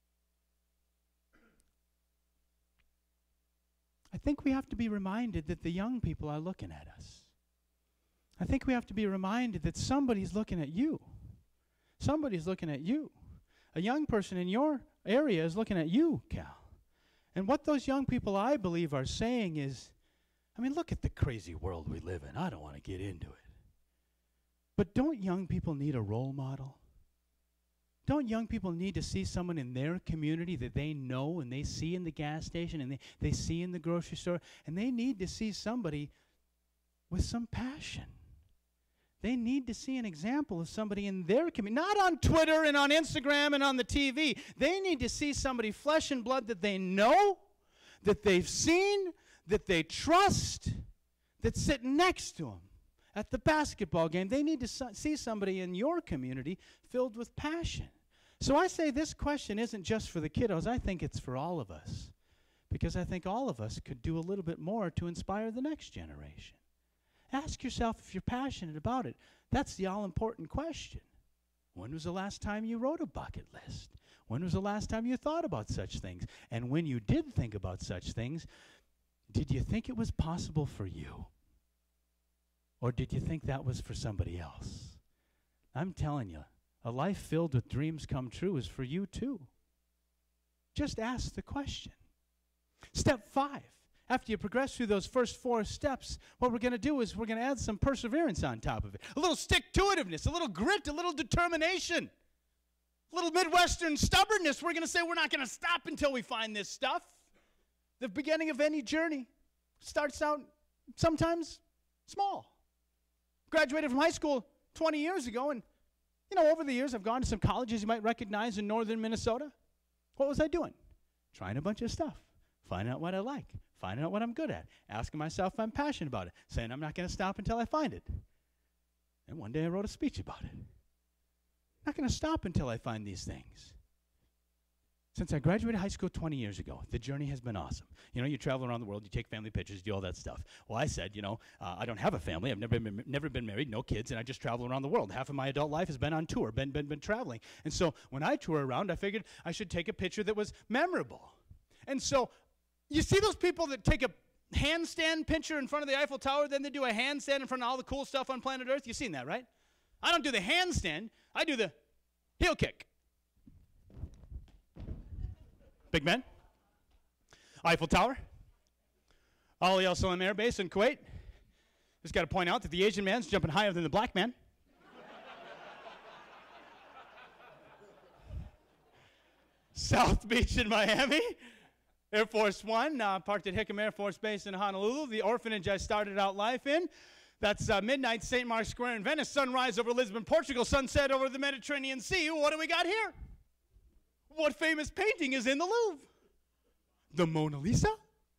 I think we have to be reminded that the young people are looking at us. I think we have to be reminded that somebody's looking at you. Somebody's looking at you. A young person in your area is looking at you, Cal. And what those young people, I believe, are saying is, I mean, look at the crazy world we live in. I don't want to get into it. But don't young people need a role model? Don't young people need to see someone in their community that they know and they see in the gas station and they, they see in the grocery store, and they need to see somebody with some passion. They need to see an example of somebody in their community, not on Twitter and on Instagram and on the T V. They need to see somebody flesh and blood that they know, that they've seen, that they trust, that's sitting next to them at the basketball game. They need to so- see somebody in your community filled with passion. So I say this question isn't just for the kiddos. I think it's for all of us, because I think all of us could do a little bit more to inspire the next generation. Ask yourself if you're passionate about it. That's the all-important question. When was the last time you wrote a bucket list? When was the last time you thought about such things? And when you did think about such things, did you think it was possible for you? Or did you think that was for somebody else? I'm telling you, a life filled with dreams come true is for you too. Just ask the question. Step five. After you progress through those first four steps, what we're going to do is we're going to add some perseverance on top of it. A little stick-to-itiveness, a little grit, a little determination, a little Midwestern stubbornness. We're going to say we're not going to stop until we find this stuff. The beginning of any journey starts out sometimes small. Graduated from high school twenty years ago, and, you know, over the years I've gone to some colleges you might recognize in northern Minnesota. What was I doing? Trying a bunch of stuff, finding out what I like, finding out what I'm good at, asking myself if I'm passionate about it, saying I'm not going to stop until I find it. And one day I wrote a speech about it. Not going to stop until I find these things. Since I graduated high school twenty years ago, the journey has been awesome. You know, you travel around the world, you take family pictures, do all that stuff. Well, I said, you know, uh, I don't have a family. I've never been, never been married, no kids, and I just travel around the world. Half of my adult life has been on tour, been, been, been traveling. And so when I tour around, I figured I should take a picture that was memorable. And so you see those people that take a handstand picture in front of the Eiffel Tower, then they do a handstand in front of all the cool stuff on planet Earth? You've seen that, right? I don't do the handstand. I do the heel kick. Big Ben. Eiffel Tower. Ali Al Salam Air Base in Kuwait. Just got to point out that the Asian man's jumping higher than the black man. South Beach in Miami. Air Force One, uh, parked at Hickam Air Force Base in Honolulu. The orphanage I started out life in. That's uh, midnight, Saint Mark's Square in Venice. Sunrise over Lisbon, Portugal. Sunset over the Mediterranean Sea. What do we got here? What famous painting is in the Louvre? The Mona Lisa?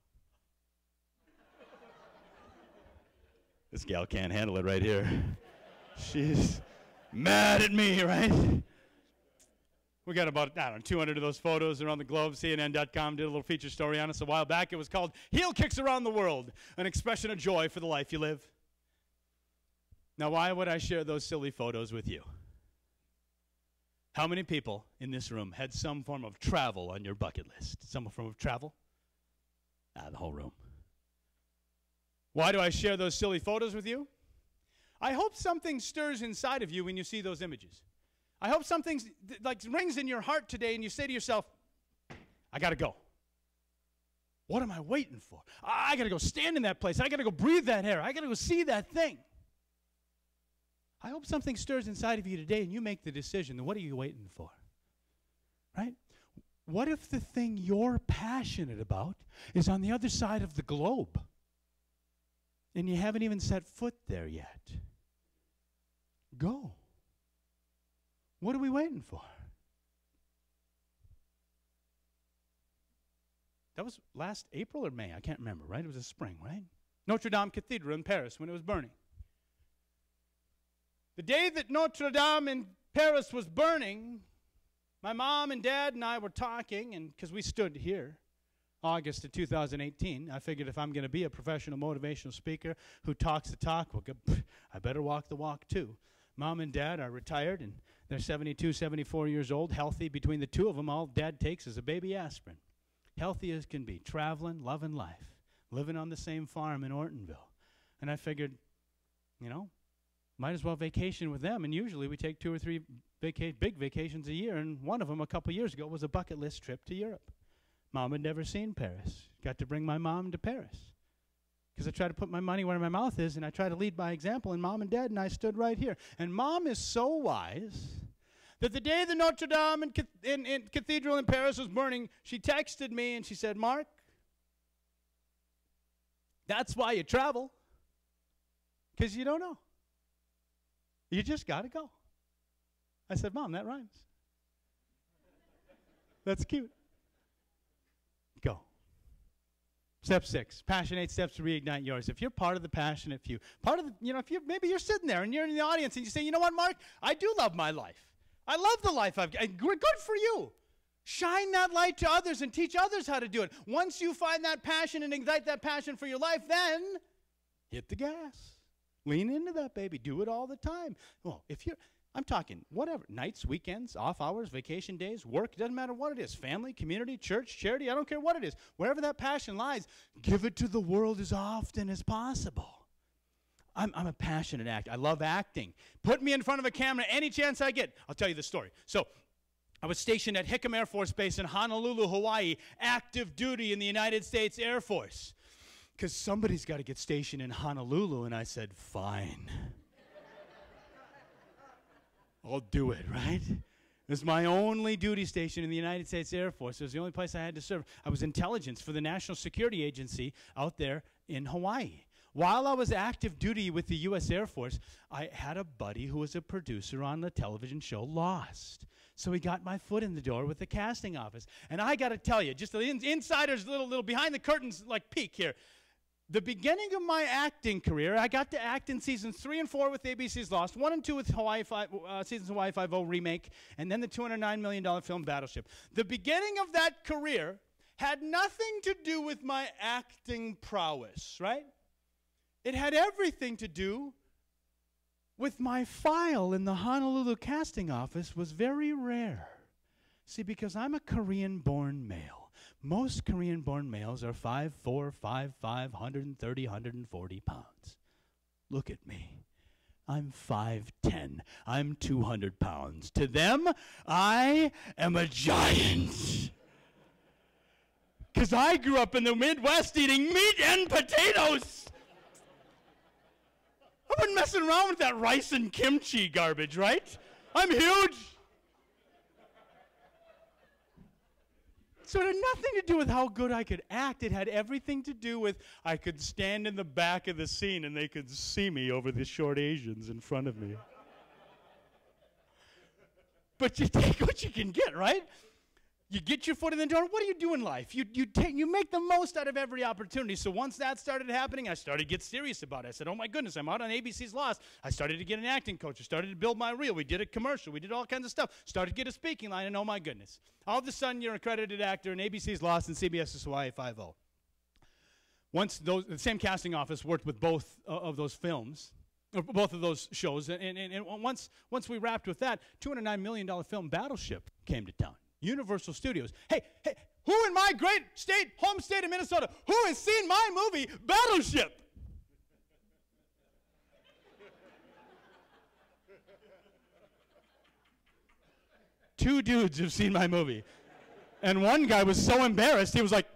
This gal can't handle it right here. She's mad at me, right? We got about, I don't know, two hundred of those photos around the globe. C N N dot com did a little feature story on us a while back. It was called Heel Kicks Around the World, an expression of joy for the life you live. Now, why would I share those silly photos with you? How many people in this room had some form of travel on your bucket list? Some form of travel? Ah, the whole room. Why do I share those silly photos with you? I hope something stirs inside of you when you see those images. I hope something th- like rings in your heart today and you say to yourself, I got to go. What am I waiting for? I, I got to go stand in that place. I got to go breathe that air. I got to go see that thing. I hope something stirs inside of you today and you make the decision. Then what are you waiting for? Right? What if the thing you're passionate about is on the other side of the globe and you haven't even set foot there yet? Go. What are we waiting for? That was last April or May? I can't remember, right? It was a spring, right? Notre Dame Cathedral in Paris when it was burning. The day that Notre Dame in Paris was burning, my mom and dad and I were talking, and because we stood here, August of two thousand eighteen, I figured if I'm going to be a professional motivational speaker who talks the talk, well, good, I better walk the walk too. Mom and dad are retired, and they're seventy-two, seventy-four years old, healthy. Between the two of them, all dad takes is a baby aspirin. Healthy as can be, traveling, loving life, living on the same farm in Ortonville. And I figured, you know, might as well vacation with them. And usually we take two or three vaca- big vacations a year, and one of them a couple years ago was a bucket list trip to Europe. Mom had never seen Paris. Got to bring my mom to Paris. Because I try to put my money where my mouth is, and I try to lead by example, and Mom and Dad and I stood right here. And Mom is so wise that the day the Notre Dame in, in, in Cathedral in Paris was burning, she texted me and she said, Mark, that's why you travel, because you don't know. You just got to go. I said, Mom, that rhymes. That's cute. Go. Step six, passionate steps to reignite yours. If you're part of the passionate few, part of the, you know, if you maybe you're sitting there and you're in the audience and you say, you know what, Mark, I do love my life. I love the life I've got. Good for you. Shine that light to others and teach others how to do it. Once you find that passion and ignite that passion for your life, then hit the gas. Lean into that, baby. Do it all the time. Well, if you're, I'm talking whatever, nights, weekends, off hours, vacation days, work, doesn't matter what it is, family, community, church, charity, I don't care what it is. Wherever that passion lies, give it to the world as often as possible. I'm, I'm a passionate actor. I love acting. Put me in front of a camera any chance I get. I'll tell you the story. So I was stationed at Hickam Air Force Base in Honolulu, Hawaii, active duty in the United States Air Force. Because somebody's got to get stationed in Honolulu, and I said, fine. I'll do it, right? It was my only duty station in the United States Air Force. It was the only place I had to serve. I was intelligence for the National Security Agency out there in Hawaii. While I was active duty with the U S Air Force, I had a buddy who was a producer on the television show Lost. So he got my foot in the door with the casting office. And I got to tell you, just the in insider's little, little behind the curtains like peek here. The beginning of my acting career, I got to act in seasons three and four with A B C's Lost, one and two with Hawaii Five, uh, seasons of Hawaii Five-O remake, and then the two hundred nine million dollar film Battleship. The beginning of that career had nothing to do with my acting prowess, right? It had everything to do with my file in the Honolulu casting office was very rare. See, because I'm a Korean-born male. Most Korean-born males are five four, five five, one thirty, one forty pounds. Look at me. I'm five ten. I'm two hundred pounds. To them, I am a giant. Because I grew up in the Midwest eating meat and potatoes. I've been messing around with that rice and kimchi garbage, right? I'm huge. So it had nothing to do with how good I could act. It had everything to do with I could stand in the back of the scene and they could see me over the short Asians in front of me. But you take what you can get, right? You get your foot in the door. What do you do in life? You, you, take, you make the most out of every opportunity. So once that started happening, I started to get serious about it. I said, oh, my goodness, I'm out on A B C's Lost. I started to get an acting coach. I started to build my reel. We did a commercial. We did all kinds of stuff. Started to get a speaking line, and oh, my goodness. All of a sudden, you're an accredited actor in A B C's Lost and CBS's Hawaii Five-O. Once those, the same casting office worked with both uh, of those films, or both of those shows, and, and, and once, once we wrapped with that, two hundred nine million dollar film Battleship came to town. Universal Studios. Hey, hey, who in my great state, home state of Minnesota, who has seen my movie, Battleship? Two dudes have seen my movie. And one guy was so embarrassed, he was like,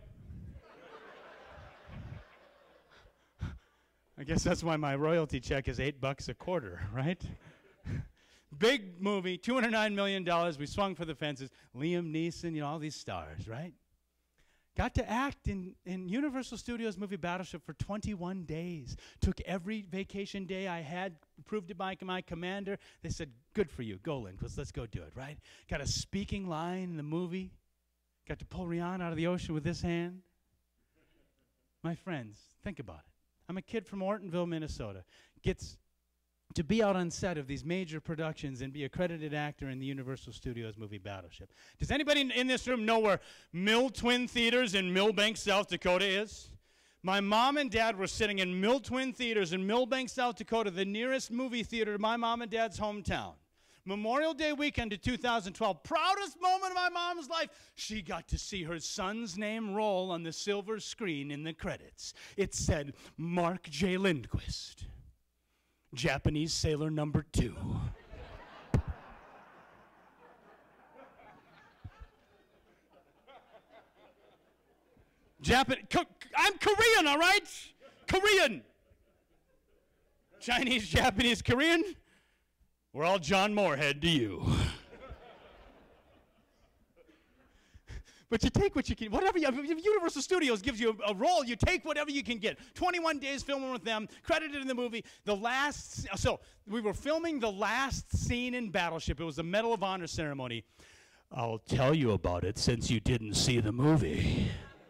I guess that's why my royalty check is eight bucks a quarter, right? Big movie, two hundred nine million dollars. We swung for the fences. Liam Neeson, you know, all these stars, right? Got to act in, in Universal Studios movie Battleship for twenty-one days. Took every vacation day I had, proved it by my commander. They said, good for you. Go, Lindquist. Let's go do it, right? Got a speaking line in the movie. Got to pull Rihanna out of the ocean with this hand. My friends, think about it. I'm a kid from Ortonville, Minnesota. Gets to be out on set of these major productions and be a credited actor in the Universal Studios movie Battleship. Does anybody in, in this room know where Mill Twin Theaters in Millbank, South Dakota is? My mom and dad were sitting in Mill Twin Theaters in Millbank, South Dakota, the nearest movie theater to my mom and dad's hometown. Memorial Day weekend of two thousand twelve, proudest moment of my mom's life. She got to see her son's name roll on the silver screen in the credits. It said, Mark J. Lindquist, Japanese sailor number two. Japan, Co- I'm Korean, all right? Korean. Chinese, Japanese, Korean. We're all John Moorhead to you. But you take what you can, whatever you, if Universal Studios gives you a, a role, you take whatever you can get. twenty-one days filming with them, credited in the movie. The last, so we were filming the last scene in Battleship. It was a Medal of Honor ceremony. I'll tell you about it since you didn't see the movie.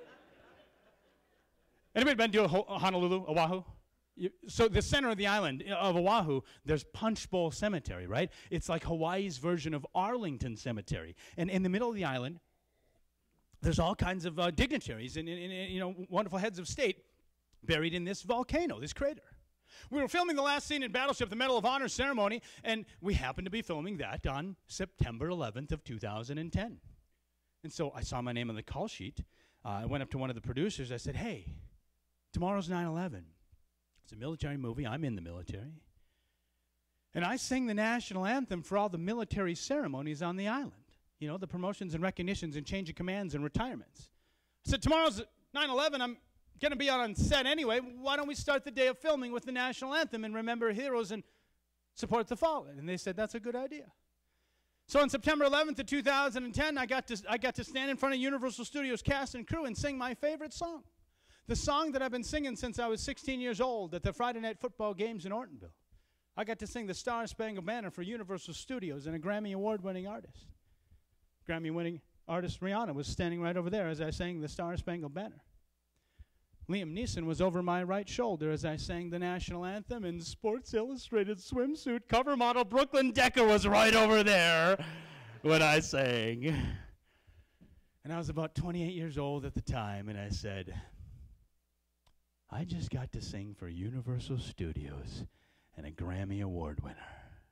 Anybody been to Honolulu, Oahu? You, so the center of the island of Oahu, there's Punch Bowl Cemetery, right? It's like Hawaii's version of Arlington Cemetery. And in the middle of the island, there's all kinds of uh, dignitaries and, and, and you know wonderful heads of state buried in this volcano, this crater. We were filming the last scene in Battleship, the Medal of Honor ceremony, and we happened to be filming that on September eleventh of two thousand ten. And so I saw my name on the call sheet. Uh, I went up to one of the producers. I said, hey, tomorrow's nine eleven. It's a military movie. I'm in the military. And I sing the national anthem for all the military ceremonies on the island. You know, the promotions and recognitions and change of commands and retirements. I said, tomorrow's nine eleven. I'm going to be out on set anyway. Why don't we start the day of filming with the national anthem and remember heroes and support the fallen? And they said, that's a good idea. So on September eleventh of two thousand ten, I got to, I got to stand in front of Universal Studios cast and crew and sing my favorite song. The song that I've been singing since I was sixteen years old at the Friday night football games in Ortonville. I got to sing the Star Spangled Banner for Universal Studios and a Grammy Award-winning artist. Grammy-winning artist Rihanna was standing right over there as I sang the Star Spangled Banner. Liam Neeson was over my right shoulder as I sang the national anthem, and Sports Illustrated swimsuit cover model Brooklyn Decker was right over there when I sang. And I was about twenty-eight years old at the time, and I said, I just got to sing for Universal Studios and a Grammy Award winner.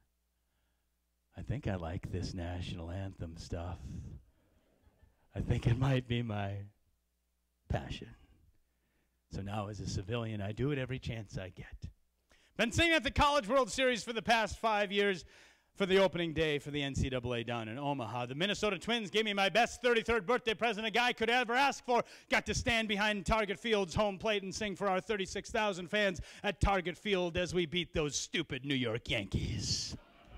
I think I like this national anthem stuff. I think it might be my passion. So now as a civilian, I do it every chance I get. Been singing at the College World Series for the past five years for the opening day for the N C double A down in Omaha. The Minnesota Twins gave me my best thirty-third birthday present a guy could ever ask for. Got to stand behind Target Field's home plate and sing for our thirty-six thousand fans at Target Field as we beat those stupid New York Yankees.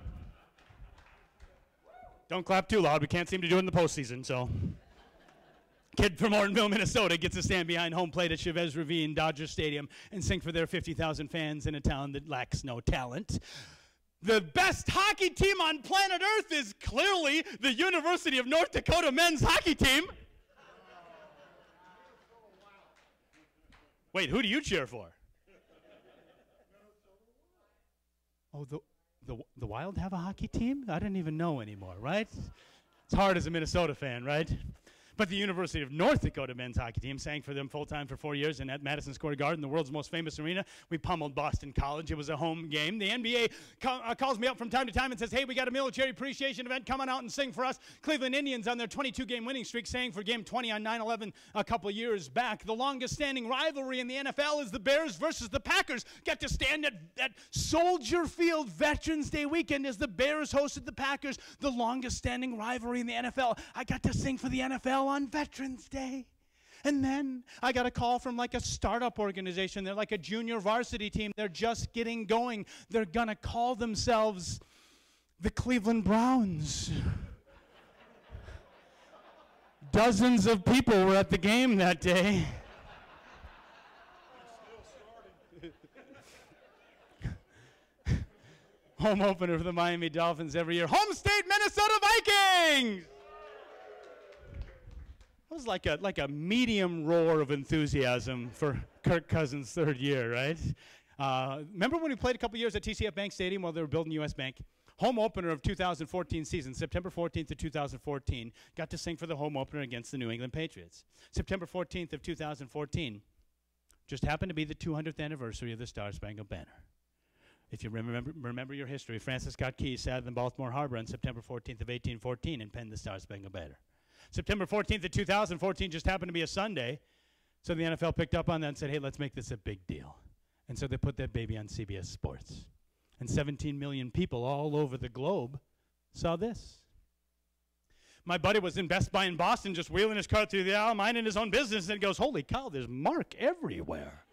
Don't clap too loud. We can't seem to do it in the postseason, so. Kid from Ortonville, Minnesota gets to stand behind home plate at Chavez Ravine Dodger Stadium and sing for their fifty thousand fans in a town that lacks no talent. The best hockey team on planet Earth is clearly the University of North Dakota men's hockey team. Wait, who do you cheer for? Oh, the, the, the Wild have a hockey team? I didn't even know anymore, right? It's hard as a Minnesota fan, right? But the University of North Dakota men's hockey team sang for them full-time for four years, and at Madison Square Garden, the world's most famous arena, we pummeled Boston College. It was a home game. The N B A ca- uh, calls me up from time to time and says, hey, we got a military appreciation event. Come on out and sing for us. Cleveland Indians on their twenty-two game winning streak sang for game twenty on nine eleven a couple of years back. The longest-standing rivalry in the N F L is the Bears versus the Packers. Got to stand at, at Soldier Field Veterans Day weekend as the Bears hosted the Packers, the longest-standing rivalry in the N F L. I got to sing for the N F L on Veterans Day. And then I got a call from like a startup organization. They're like a junior varsity team. They're just getting going. They're going to call themselves the Cleveland Browns. Dozens of people were at the game that day. Home opener for the Miami Dolphins every year. Home state Minnesota Vikings! It was like a, like a medium roar of enthusiasm for Kirk Cousins' third year, right? Uh, remember when we played a couple years at T C F Bank Stadium while they were building U S Bank? Home opener of two thousand fourteen season, September fourteenth of two thousand fourteen, got to sing for the home opener against the New England Patriots. September fourteenth of two thousand fourteen just happened to be the two hundredth anniversary of the Star-Spangled Banner. If you remember, remember your history, Francis Scott Key sat in Baltimore Harbor on September fourteenth of eighteen fourteen and penned the Star-Spangled Banner. September fourteenth of two thousand fourteen just happened to be a Sunday, so the N F L picked up on that and said, hey, let's make this a big deal. And so they put that baby on C B S Sports. And seventeen million people all over the globe saw this. My buddy was in Best Buy in Boston just wheeling his car through the aisle, minding his own business, and he goes, holy cow, there's Mark everywhere.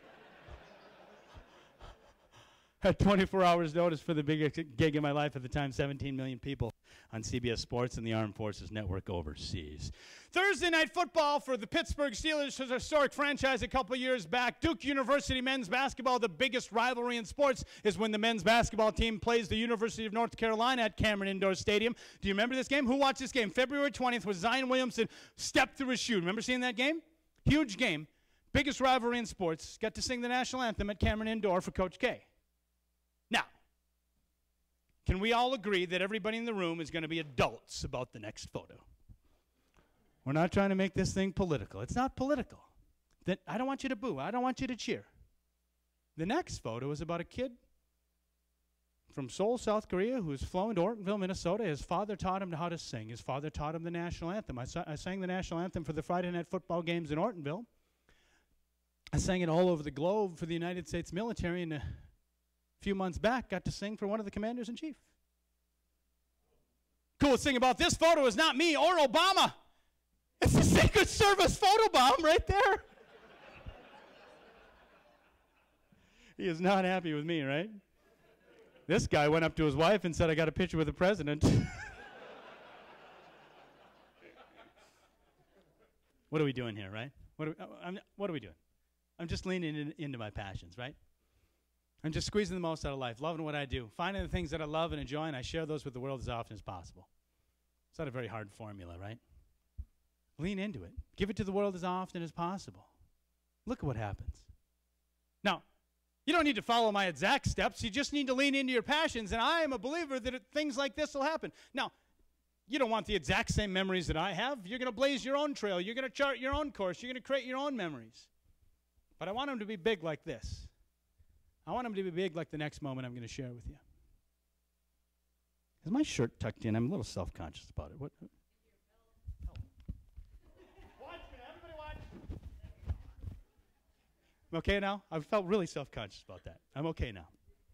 Had twenty-four hours notice for the biggest gig in my life at the time, seventeen million people on C B S Sports and the Armed Forces Network overseas. Thursday night football for the Pittsburgh Steelers, a historic franchise a couple years back. Duke University men's basketball, the biggest rivalry in sports is when the men's basketball team plays the University of North Carolina at Cameron Indoor Stadium. Do you remember this game? Who watched this game? February twentieth was Zion Williamson stepped through his shoe. Remember seeing that game? Huge game. Biggest rivalry in sports. Got to sing the national anthem at Cameron Indoor for Coach K. Now, can we all agree that everybody in the room is going to be adults about the next photo? We're not trying to make this thing political. It's not political. That I don't want you to boo. I don't want you to cheer. The next photo is about a kid from Seoul, South Korea, who's flown to Ortonville, Minnesota. His father taught him how to sing. His father taught him the national anthem. I, sa- I sang the national anthem for the Friday night football games in Ortonville. I sang it all over the globe for the United States military, and a few months back got to sing for one of the commanders-in-chief. Coolest thing about this photo is not me or Obama. It's the Secret Service photobomb right there. He is not happy with me, right? This guy went up to his wife and said, I got a picture with the president. What are we doing here, right? What are we, I'm, what are we doing? I'm just leaning in, into my passions, right? I'm just squeezing the most out of life, loving what I do, finding the things that I love and enjoy, and I share those with the world as often as possible. It's not a very hard formula, right? Lean into it. Give it to the world as often as possible. Look at what happens. Now, you don't need to follow my exact steps. You just need to lean into your passions, and I am a believer that it, things like this will happen. Now, you don't want the exact same memories that I have. You're going to blaze your own trail. You're going to chart your own course. You're going to create your own memories. But I want them to be big like this. I want them to be big like the next moment I'm going to share with you. Is my shirt tucked in? I'm a little self-conscious about it. What? I'm okay now? I felt really self-conscious about that. I'm okay now.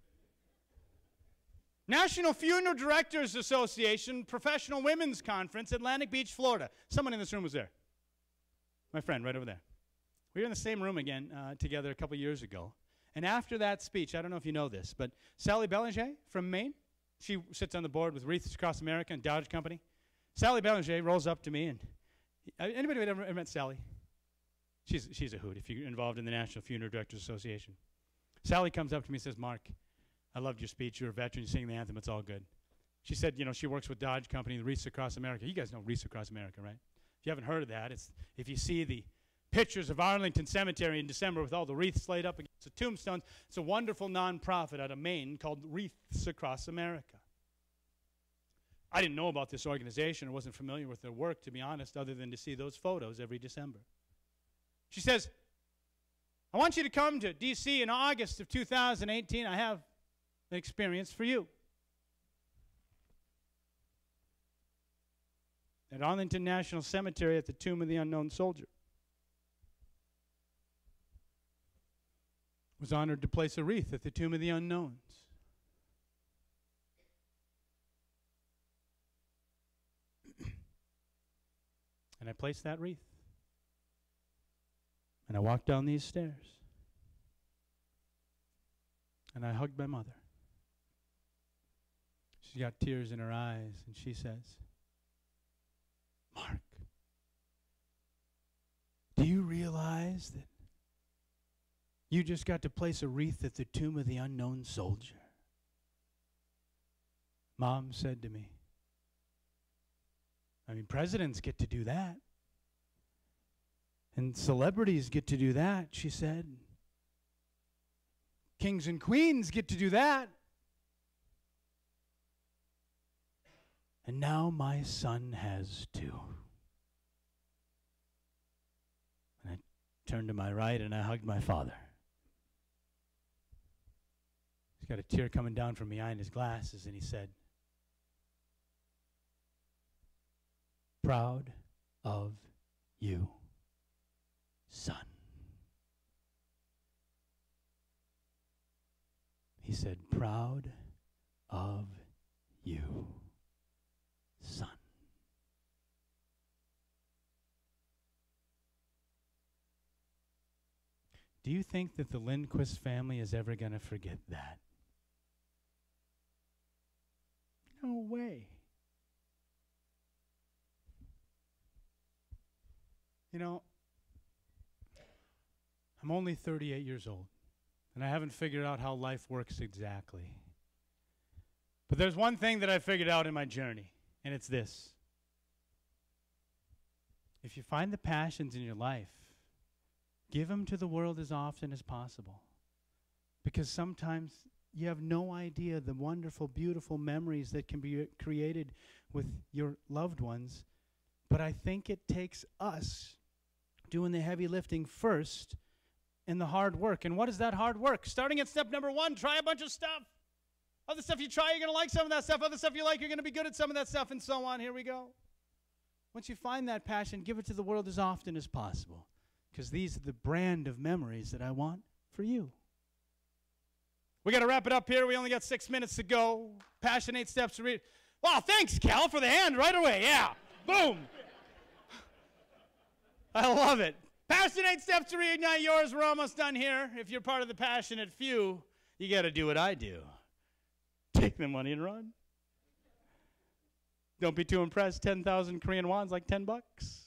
National Funeral Directors Association Professional Women's Conference, Atlantic Beach, Florida. Someone in this room was there. My friend right over there. We were in the same room again uh, together a couple years ago. And after that speech, I don't know if you know this, but Sally Belanger from Maine, she sits on the board with Wreaths Across America and Dodge Company. Sally Belanger rolls up to me, and uh, anybody ever, ever met Sally? She's, she's a hoot if you're involved in the National Funeral Directors Association. Sally comes up to me and says, Mark, I loved your speech. You're a veteran. You sing the anthem. It's all good. She said, you know, she works with Dodge Company, the Wreaths Across America. You guys know Wreaths Across America, right? If you haven't heard of that, it's if you see the pictures of Arlington Cemetery in December with all the wreaths laid up against the tombstones, it's a wonderful nonprofit out of Maine called Wreaths Across America. I didn't know about this organization or wasn't familiar with their work, to be honest, other than to see those photos every December. She says, I want you to come to D C in August of two thousand eighteen. I have an experience for you. At Arlington National Cemetery at the Tomb of the Unknown Soldier. Was honored to place a wreath at the Tomb of the Unknowns. And I placed that wreath. And I walked down these stairs. And I hugged my mother. She's got tears in her eyes, and she says, Mark, do you realize that you just got to place a wreath at the Tomb of the Unknown Soldier? Mom said to me, I mean, presidents get to do that. And celebrities get to do that, she said. Kings and queens get to do that. And now my son has too. And I turned to my right and I hugged my father. He's got a tear coming down from behind his glasses, and he said, "Proud of you, son." He said, "Proud of you, son." Do you think that the Lindquist family is ever going to forget that? No way. You know, I'm only thirty-eight years old, and I haven't figured out how life works exactly. But there's one thing that I figured out in my journey, and it's this. If you find the passions in your life, give them to the world as often as possible. Because sometimes you have no idea the wonderful, beautiful memories that can be created with your loved ones. But I think it takes us doing the heavy lifting first and the hard work. And what is that hard work? Starting at step number one, try a bunch of stuff. Other stuff you try, you're going to like some of that stuff. Other stuff you like, you're going to be good at some of that stuff, and so on. Here we go. Once you find that passion, give it to the world as often as possible. Because these are the brand of memories that I want for you. We got to wrap it up here. We only got six minutes to go. Passion, eight steps to read. Wow, thanks, Cal, for the hand right away. Yeah. Boom. I love it. Passion, eight steps to reignite yours. We're almost done here. If you're part of the passionate few, you got to do what I do. Take the money and run. Don't be too impressed. ten thousand Korean won's like ten bucks.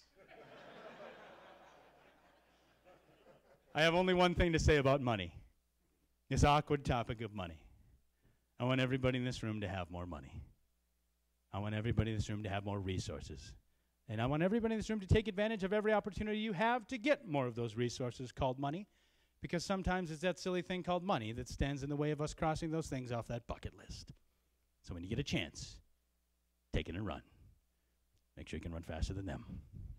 I have only one thing to say about money. This awkward topic of money. I want everybody in this room to have more money. I want everybody in this room to have more resources. And I want everybody in this room to take advantage of every opportunity you have to get more of those resources called money. Because sometimes it's that silly thing called money that stands in the way of us crossing those things off that bucket list. So when you get a chance, take it and run. Make sure you can run faster than them.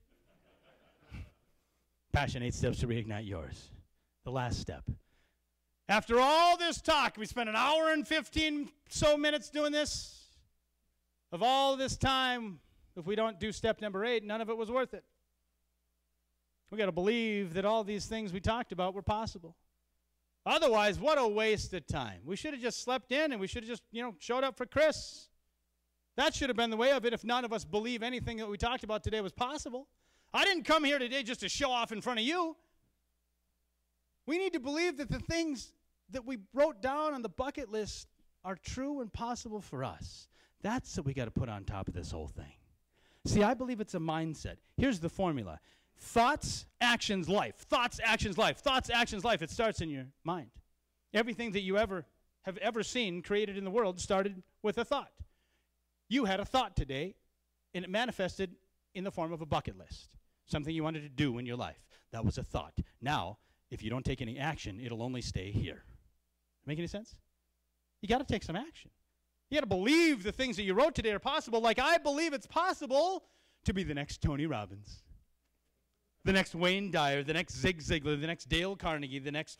Passion, eight steps to reignite yours. The last step. After all this talk, we spent an hour and fifteen so minutes doing this. Of all this time, if we don't do step number eight, none of it was worth it. We got to believe that all these things we talked about were possible. Otherwise, what a waste of time. We should have just slept in and we should have just, you know, showed up for Chris. That should have been the way of it if none of us believe anything that we talked about today was possible. I didn't come here today just to show off in front of you. We need to believe that the things that we wrote down on the bucket list are true and possible for us. That's what we got to put on top of this whole thing. See, I believe it's a mindset. Here's the formula. Thoughts, actions, life. Thoughts, actions, life. Thoughts, actions, life. It starts in your mind. Everything that you ever have ever seen created in the world started with a thought. You had a thought today, and it manifested in the form of a bucket list. Something you wanted to do in your life. That was a thought. Now, if you don't take any action, it'll only stay here. Make any sense? You got to take some action. You got to believe the things that you wrote today are possible. Like I believe it's possible to be the next Tony Robbins, the next Wayne Dyer, the next Zig Ziglar, the next Dale Carnegie, the next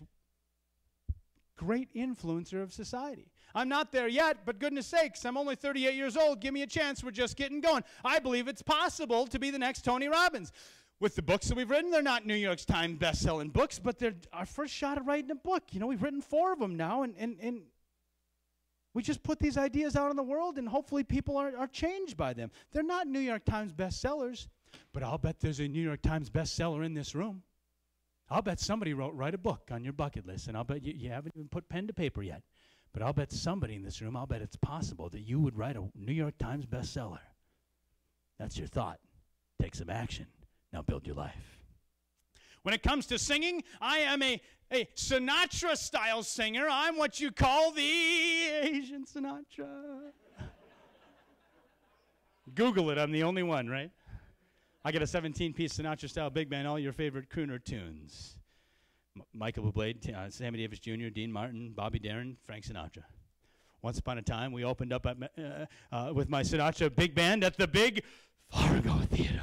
great influencer of society. I'm not there yet, but goodness sakes, I'm only thirty-eight years old. Give me a chance. We're just getting going. I believe it's possible to be the next Tony Robbins. With the books that we've written, they're not New York Times best-selling books, but they're our first shot at writing a book. You know, we've written four of them now, and, and, and we just put these ideas out in the world, and hopefully people are, are changed by them. They're not New York Times bestsellers, but I'll bet there's a New York Times bestseller in this room. I'll bet somebody wrote, write a book on your bucket list, and I'll bet you, you haven't even put pen to paper yet. But I'll bet somebody in this room, I'll bet it's possible that you would write a New York Times bestseller. That's your thought. Take some action. Now build your life. When it comes to singing, I am a, a Sinatra-style singer. I'm what you call the Asian Sinatra. Google it. I'm the only one, right? I got a seventeen-piece Sinatra-style big band, all your favorite crooner tunes. M- Michael Bublé, T- uh, Sammy Davis Junior, Dean Martin, Bobby Darin, Frank Sinatra. Once upon a time, we opened up at, uh, uh, with my Sinatra big band at the big Fargo Theater.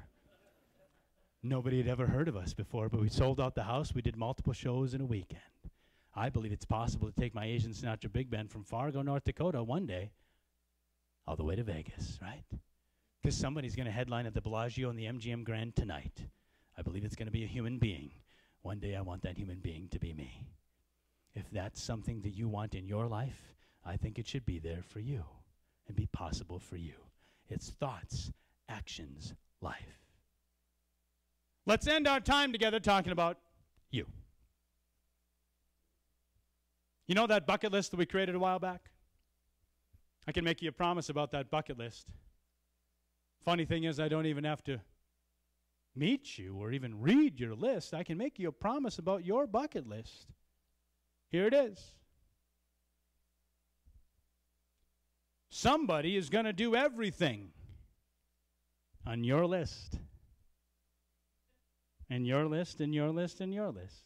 Nobody had ever heard of us before, but we sold out the house. We did multiple shows in a weekend. I believe it's possible to take my Asian Sinatra big band from Fargo, North Dakota one day all the way to Vegas, right? Because somebody's going to headline at the Bellagio and the M G M Grand tonight. I believe it's going to be a human being. One day I want that human being to be me. If that's something that you want in your life, I think it should be there for you and be possible for you. It's thoughts, actions, life. Let's end our time together talking about you. You know that bucket list that we created a while back? I can make you a promise about that bucket list. Funny thing is, I don't even have to meet you or even read your list. I can make you a promise about your bucket list. Here it is. Somebody is going to do everything on your list. And your list, and your list, and your list.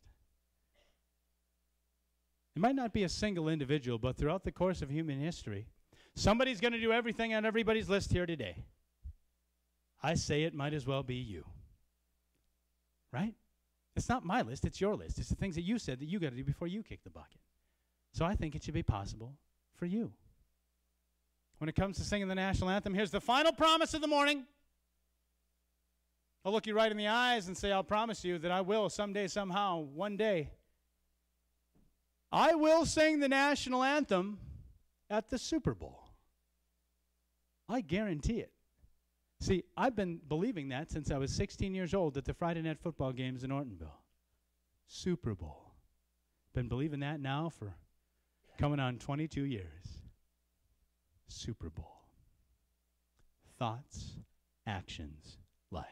It might not be a single individual, but throughout the course of human history, somebody's going to do everything on everybody's list here today. I say it might as well be you. Right? It's not my list, it's your list. It's the things that you said that you got to do before you kick the bucket. So I think it should be possible for you. When it comes to singing the national anthem, here's the final promise of the morning. I'll look you right in the eyes and say, I'll promise you that I will someday, somehow, one day, I will sing the national anthem at the Super Bowl. I guarantee it. See, I've been believing that since I was sixteen years old at the Friday night football games in Ortonville. Super Bowl. Been believing that now for coming on twenty-two years. Super Bowl. Thoughts, actions, life.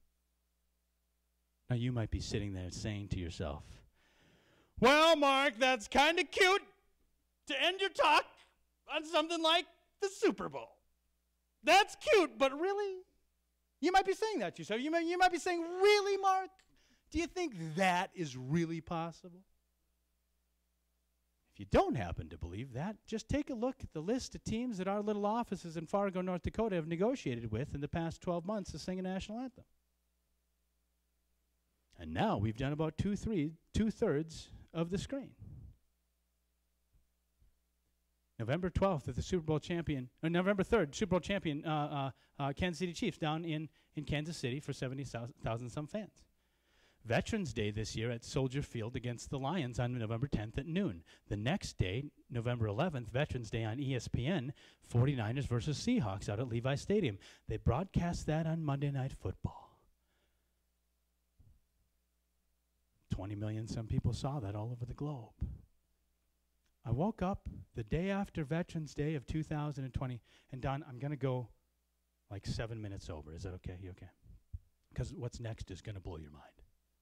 Now you might be sitting there saying to yourself, well, Mark, that's kind of cute to end your talk on something like the Super Bowl. That's cute, but really? You might be saying that to yourself. You might, you might be saying, really, Mark? Do you think that is really possible? If you don't happen to believe that, just take a look at the list of teams that our little offices in Fargo, North Dakota have negotiated with in the past twelve months to sing a national anthem. And now we've done about two, three, two-thirds of the screen. November twelfth at the Super Bowl champion, or November third, Super Bowl champion uh, uh, uh, Kansas City Chiefs down in, in Kansas City for seventy thousand some fans. Veterans Day this year at Soldier Field against the Lions on November tenth at noon. The next day, November eleventh, Veterans Day on E S P N, forty-niners versus Seahawks out at Levi Stadium. They broadcast that on Monday Night Football. twenty million some people saw that all over the globe. I woke up the day after Veterans Day of two thousand twenty, and Don, I'm going to go like seven minutes over. Is that okay? You okay? Because what's next is going to blow your mind.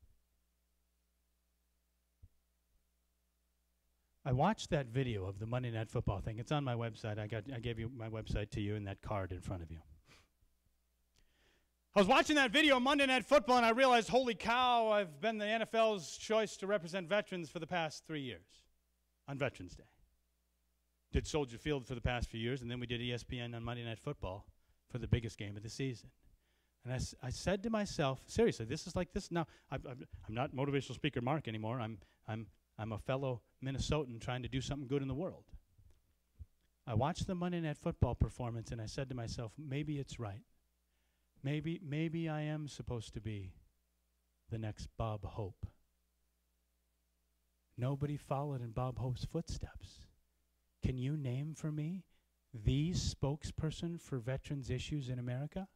I watched that video of the Monday Night Football thing. It's on my website. I got I gave you my website to you and that card in front of you. I was watching that video, Monday Night Football, and I realized, holy cow, I've been the N F L's choice to represent veterans for the past three years on Veterans Day. Did Soldier Field for the past few years, and then we did E S P N on Monday Night Football for the biggest game of the season. And I, s- I said to myself, seriously, this is like this now. I'm, I'm, I'm not motivational speaker Mark anymore. I'm, I'm, I'm a fellow Minnesotan trying to do something good in the world. I watched the Monday Night Football performance, and I said to myself, maybe it's right. Maybe, maybe I am supposed to be the next Bob Hope. Nobody followed in Bob Hope's footsteps. Can you name for me the spokesperson for veterans issues in America?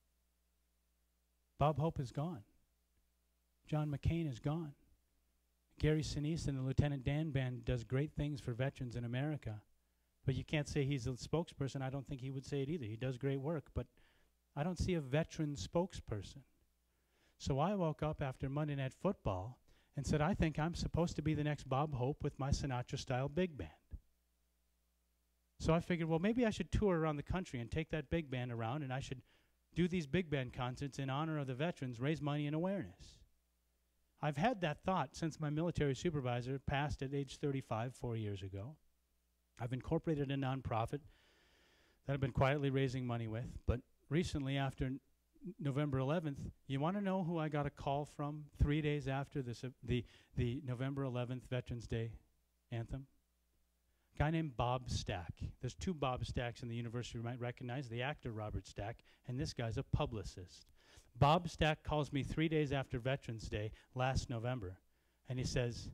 Bob Hope is gone. John McCain is gone. Gary Sinise and the Lieutenant Dan Band does great things for veterans in America. But you can't say he's a spokesperson. I don't think he would say it either. He does great work, but I don't see a veteran spokesperson. So I woke up after Monday Night Football and said, I think I'm supposed to be the next Bob Hope with my Sinatra-style big band. So I figured, well, maybe I should tour around the country and take that big band around, and I should do these big band concerts in honor of the veterans, raise money and awareness. I've had that thought since my military supervisor passed at age thirty-five four years ago. I've incorporated a nonprofit that I've been quietly raising money with, but recently after n- November eleventh, you want to know who I got a call from three days after this, uh, the, the November eleventh Veterans Day anthem? A guy named Bob Stack. There's two Bob Stacks in the university you might recognize, the actor Robert Stack, and this guy's a publicist. Bob Stack calls me three days after Veterans Day last November, and he says,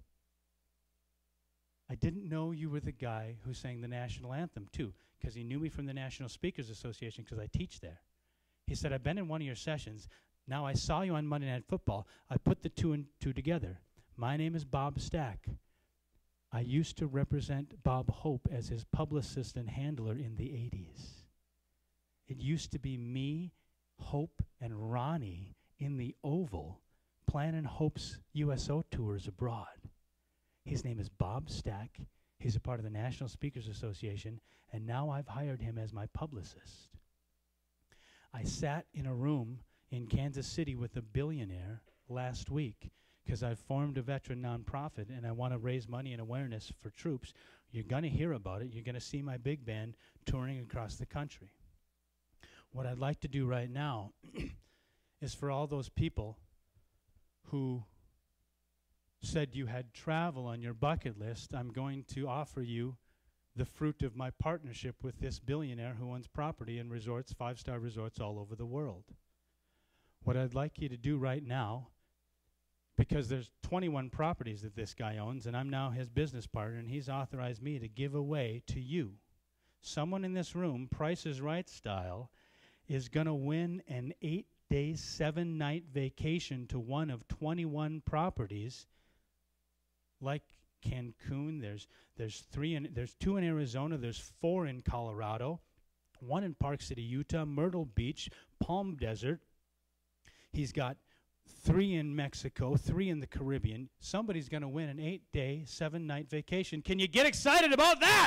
I didn't know you were the guy who sang the national anthem too, because he knew me from the National Speakers Association because I teach there. He said, I've been in one of your sessions. Now I saw you on Monday Night Football. I put the two and two together. My name is Bob Stack. I used to represent Bob Hope as his publicist and handler in the eighties. It used to be me, Hope, and Ronnie in the Oval planning Hope's U S O tours abroad. His name is Bob Stack. He's a part of the National Speakers Association, and now I've hired him as my publicist. I sat in a room in Kansas City with a billionaire last week because I've formed a veteran nonprofit and I want to raise money and awareness for troops. You're going to hear about it. You're going to see my big band touring across the country. What I'd like to do right now is for all those people who said you had travel on your bucket list, I'm going to offer you the fruit of my partnership with this billionaire who owns property and resorts, five-star resorts all over the world. What I'd like you to do right now, because there's twenty-one properties that this guy owns, and I'm now his business partner, and he's authorized me to give away to you. Someone in this room, Price is Right style, is going to win an eight-day, seven-night vacation to one of twenty-one properties, like Cancun. There's there's three in there's two in Arizona. There's four in Colorado, one in Park City, Utah, Myrtle Beach, Palm Desert. He's got three in Mexico, three in the Caribbean. Somebody's going to win an eight-day, seven-night vacation. Can you get excited about that?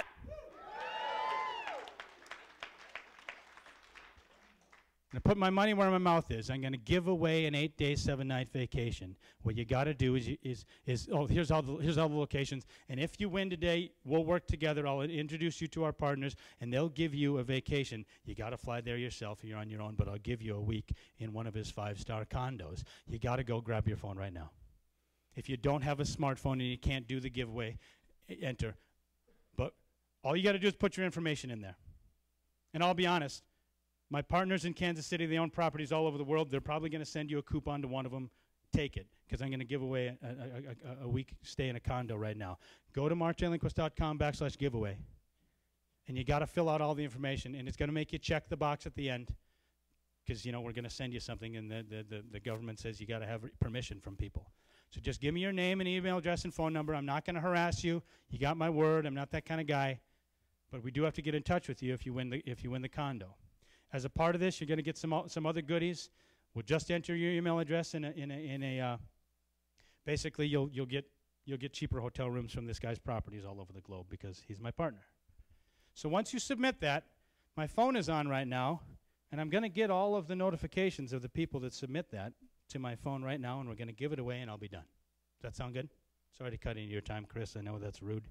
I'm going to put my money where my mouth is. I'm going to give away an eight-day, seven-night vacation. What you got to do is, you, is, is, oh, here's all, the, here's all the locations. And if you win today, we'll work together. I'll introduce you to our partners, and they'll give you a vacation. You got to fly there yourself, or you're on your own, but I'll give you a week in one of his five-star condos. You got to go grab your phone right now. If you don't have a smartphone and you can't do the giveaway, enter. But all you got to do is put your information in there. And I'll be honest, my partners in Kansas City, they own properties all over the world. They're probably going to send you a coupon to one of them. Take it, because I'm going to give away a, a, a, a week stay in a condo right now. Go to markjlindquist.com backslash giveaway, and you got to fill out all the information, and it's going to make you check the box at the end, because, you know, we're going to send you something, and the, the, the, the government says you got to have permission from people. So just give me your name and email address and phone number. I'm not going to harass you. You got my word. I'm not that kind of guy. But we do have to get in touch with you if you win the, if you win the condo. As a part of this, you're going to get some some other goodies. We'll just enter your email address in a in a, in a uh, basically you'll you'll get you'll get cheaper hotel rooms from this guy's properties all over the globe because he's my partner. So once you submit that, my phone is on right now, and I'm going to get all of the notifications of the people that submit that to my phone right now, and we're going to give it away, and I'll be done. Does that sound good? Sorry to cut into your time, Chris. I know that's rude.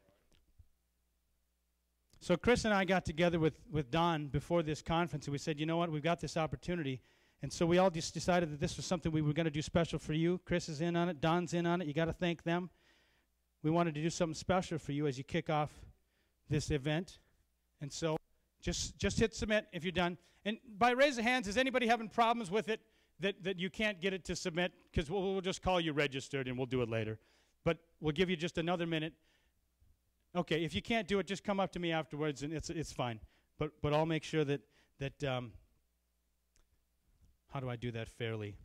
So Chris and I got together with, with Don before this conference, and we said, you know what, we've got this opportunity. And so we all just decided that this was something we were going to do special for you. Chris is in on it. Don's in on it. You got to thank them. We wanted to do something special for you as you kick off this event. And so just just hit submit if you're done. And by raise of hands, is anybody having problems with it that, that you can't get it to submit? Because we'll, we'll just call you registered, and we'll do it later. But we'll give you just another minute. Okay, if you can't do it, just come up to me afterwards, and it's it's fine. But but I'll make sure that that um, how do I do that fairly?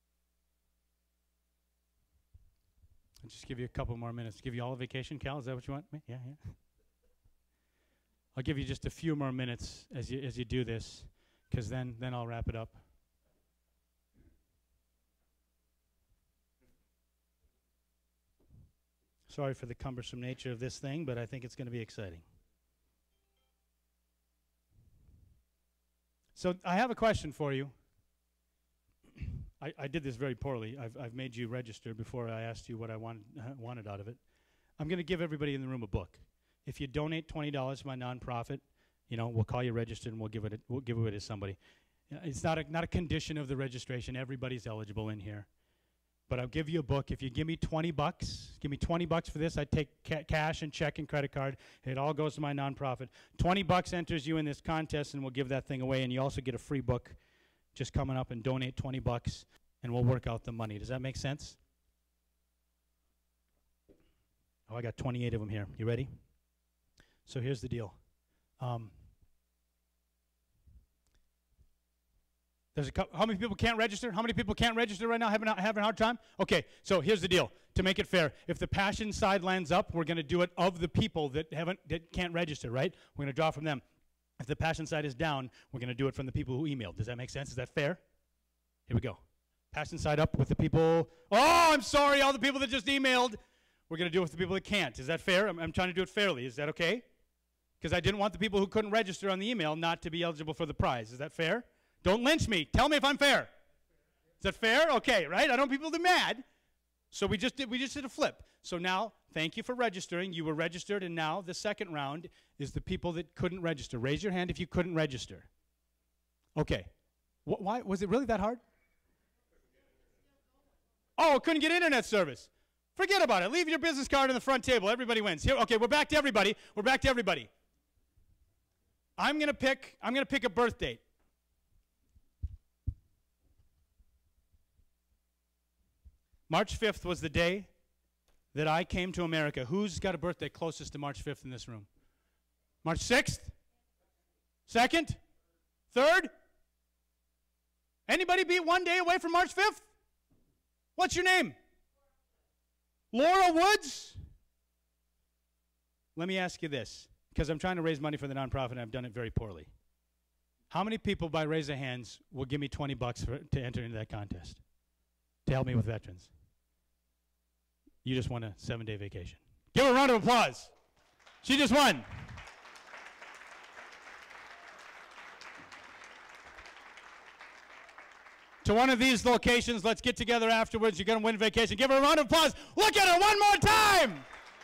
I'll just give you a couple more minutes. Give you all a vacation, Cal. Is that what you want? Me? Yeah, yeah. I'll give you just a few more minutes as you as you do this, because then then I'll wrap it up. Sorry for the cumbersome nature of this thing, but I think it's going to be exciting. So I have a question for you. I, I did this very poorly. I've, I've made you register before I asked you what I wanted, uh, wanted out of it. I'm going to give everybody in the room a book. If you donate twenty dollars to my nonprofit, you know, we'll call you registered and we'll give it, a, we'll give it to somebody. Uh, It's not a, not a condition of the registration. Everybody's eligible in here. But I'll give you a book. If you give me twenty bucks, give me twenty bucks for this, I take ca cash and check and credit card. It all goes to my nonprofit. twenty bucks enters you in this contest, and we'll give that thing away. And you also get a free book. Just coming up and donate twenty bucks, and we'll work out the money. Does that make sense? Oh, I got twenty-eight of them here. You ready? So here's the deal. Um, There's a couple, how many people can't register? How many people can't register right now, having a, having a hard time? Okay, so here's the deal. To make it fair, if the passion side lands up, we're going to do it of the people that haven't that can't register, right? We're going to draw from them. If the passion side is down, we're going to do it from the people who emailed. Does that make sense? Is that fair? Here we go. Passion side up with the people. Oh, I'm sorry, all the people that just emailed. We're going to do it with the people that can't. Is that fair? I'm, I'm trying to do it fairly. Is that okay? Because I didn't want the people who couldn't register on the email not to be eligible for the prize. Is that fair? Don't lynch me. Tell me if I'm fair. Is that fair? Okay, right? I don't want people to be mad. So we just did we just did a flip. So now, thank you for registering. You were registered, and now the second round is the people that couldn't register. Raise your hand if you couldn't register. Okay. Wh why was it really that hard? Oh, couldn't get internet service. Forget about it. Leave your business card on the front table. Everybody wins. Here, okay, we're back to everybody. We're back to everybody. I'm gonna pick. I'm gonna pick a birth date. March fifth was the day that I came to America. Who's got a birthday closest to March fifth in this room? March sixth? Second? Third? Anybody be one day away from March fifth? What's your name? Laura Woods? Let me ask you this, because I'm trying to raise money for the nonprofit and I've done it very poorly. How many people, by raise of hands, will give me twenty bucks for, to enter into that contest to help me with veterans? You just won a seven-day vacation. Give her a round of applause. She just won. To one of these locations, let's get together afterwards. You're going to win vacation. Give her a round of applause. Look at her one more time.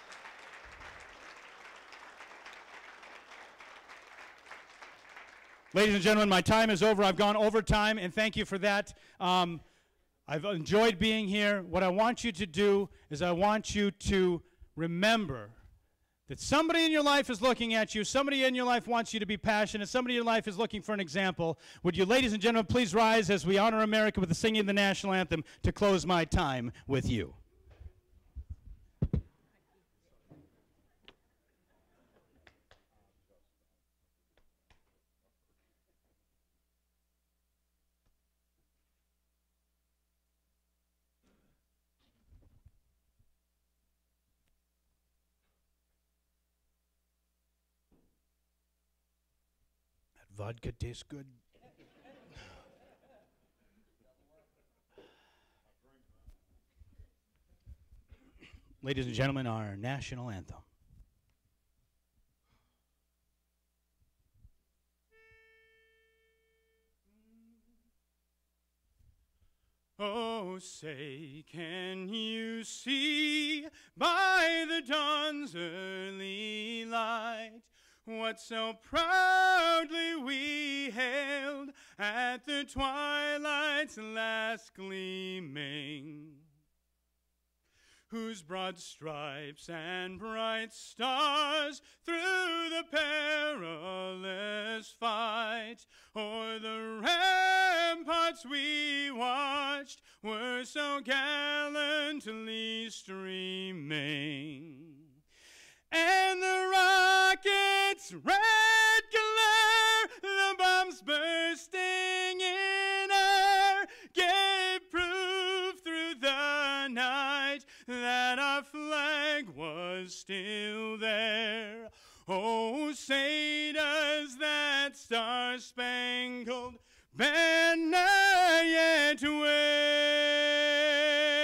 Ladies and gentlemen, my time is over. I've gone over time, and thank you for that. Um, I've enjoyed being here. What I want you to do is I want you to remember that somebody in your life is looking at you, somebody in your life wants you to be passionate, somebody in your life is looking for an example. Would you, ladies and gentlemen, please rise as we honor America with the singing of the National Anthem to close my time with you. Vodka tastes good. Ladies and gentlemen, our national anthem. Oh, say, can you see by the dawn's early light what so proudly we hailed at the twilight's last gleaming, whose broad stripes and bright stars through the perilous fight o'er the ramparts we watched were so gallantly streaming. And the rocket's red glare, the bombs bursting in air, gave proof through the night that our flag was still there. Oh, say does that star-spangled banner yet wave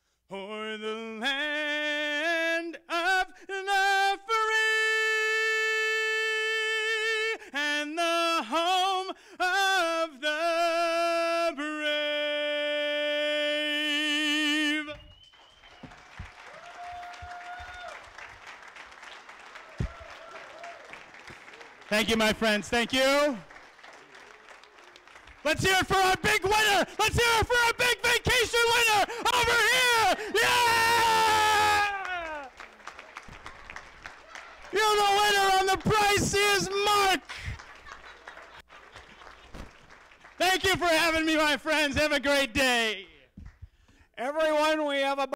o'er the land of the free? Thank you, my friends. Thank you. Let's hear it for our big winner. Let's hear it for our big vacation winner over here. Yeah! You're the winner on the price is Mark. Thank you for having me, my friends. Have a great day. Everyone, we have a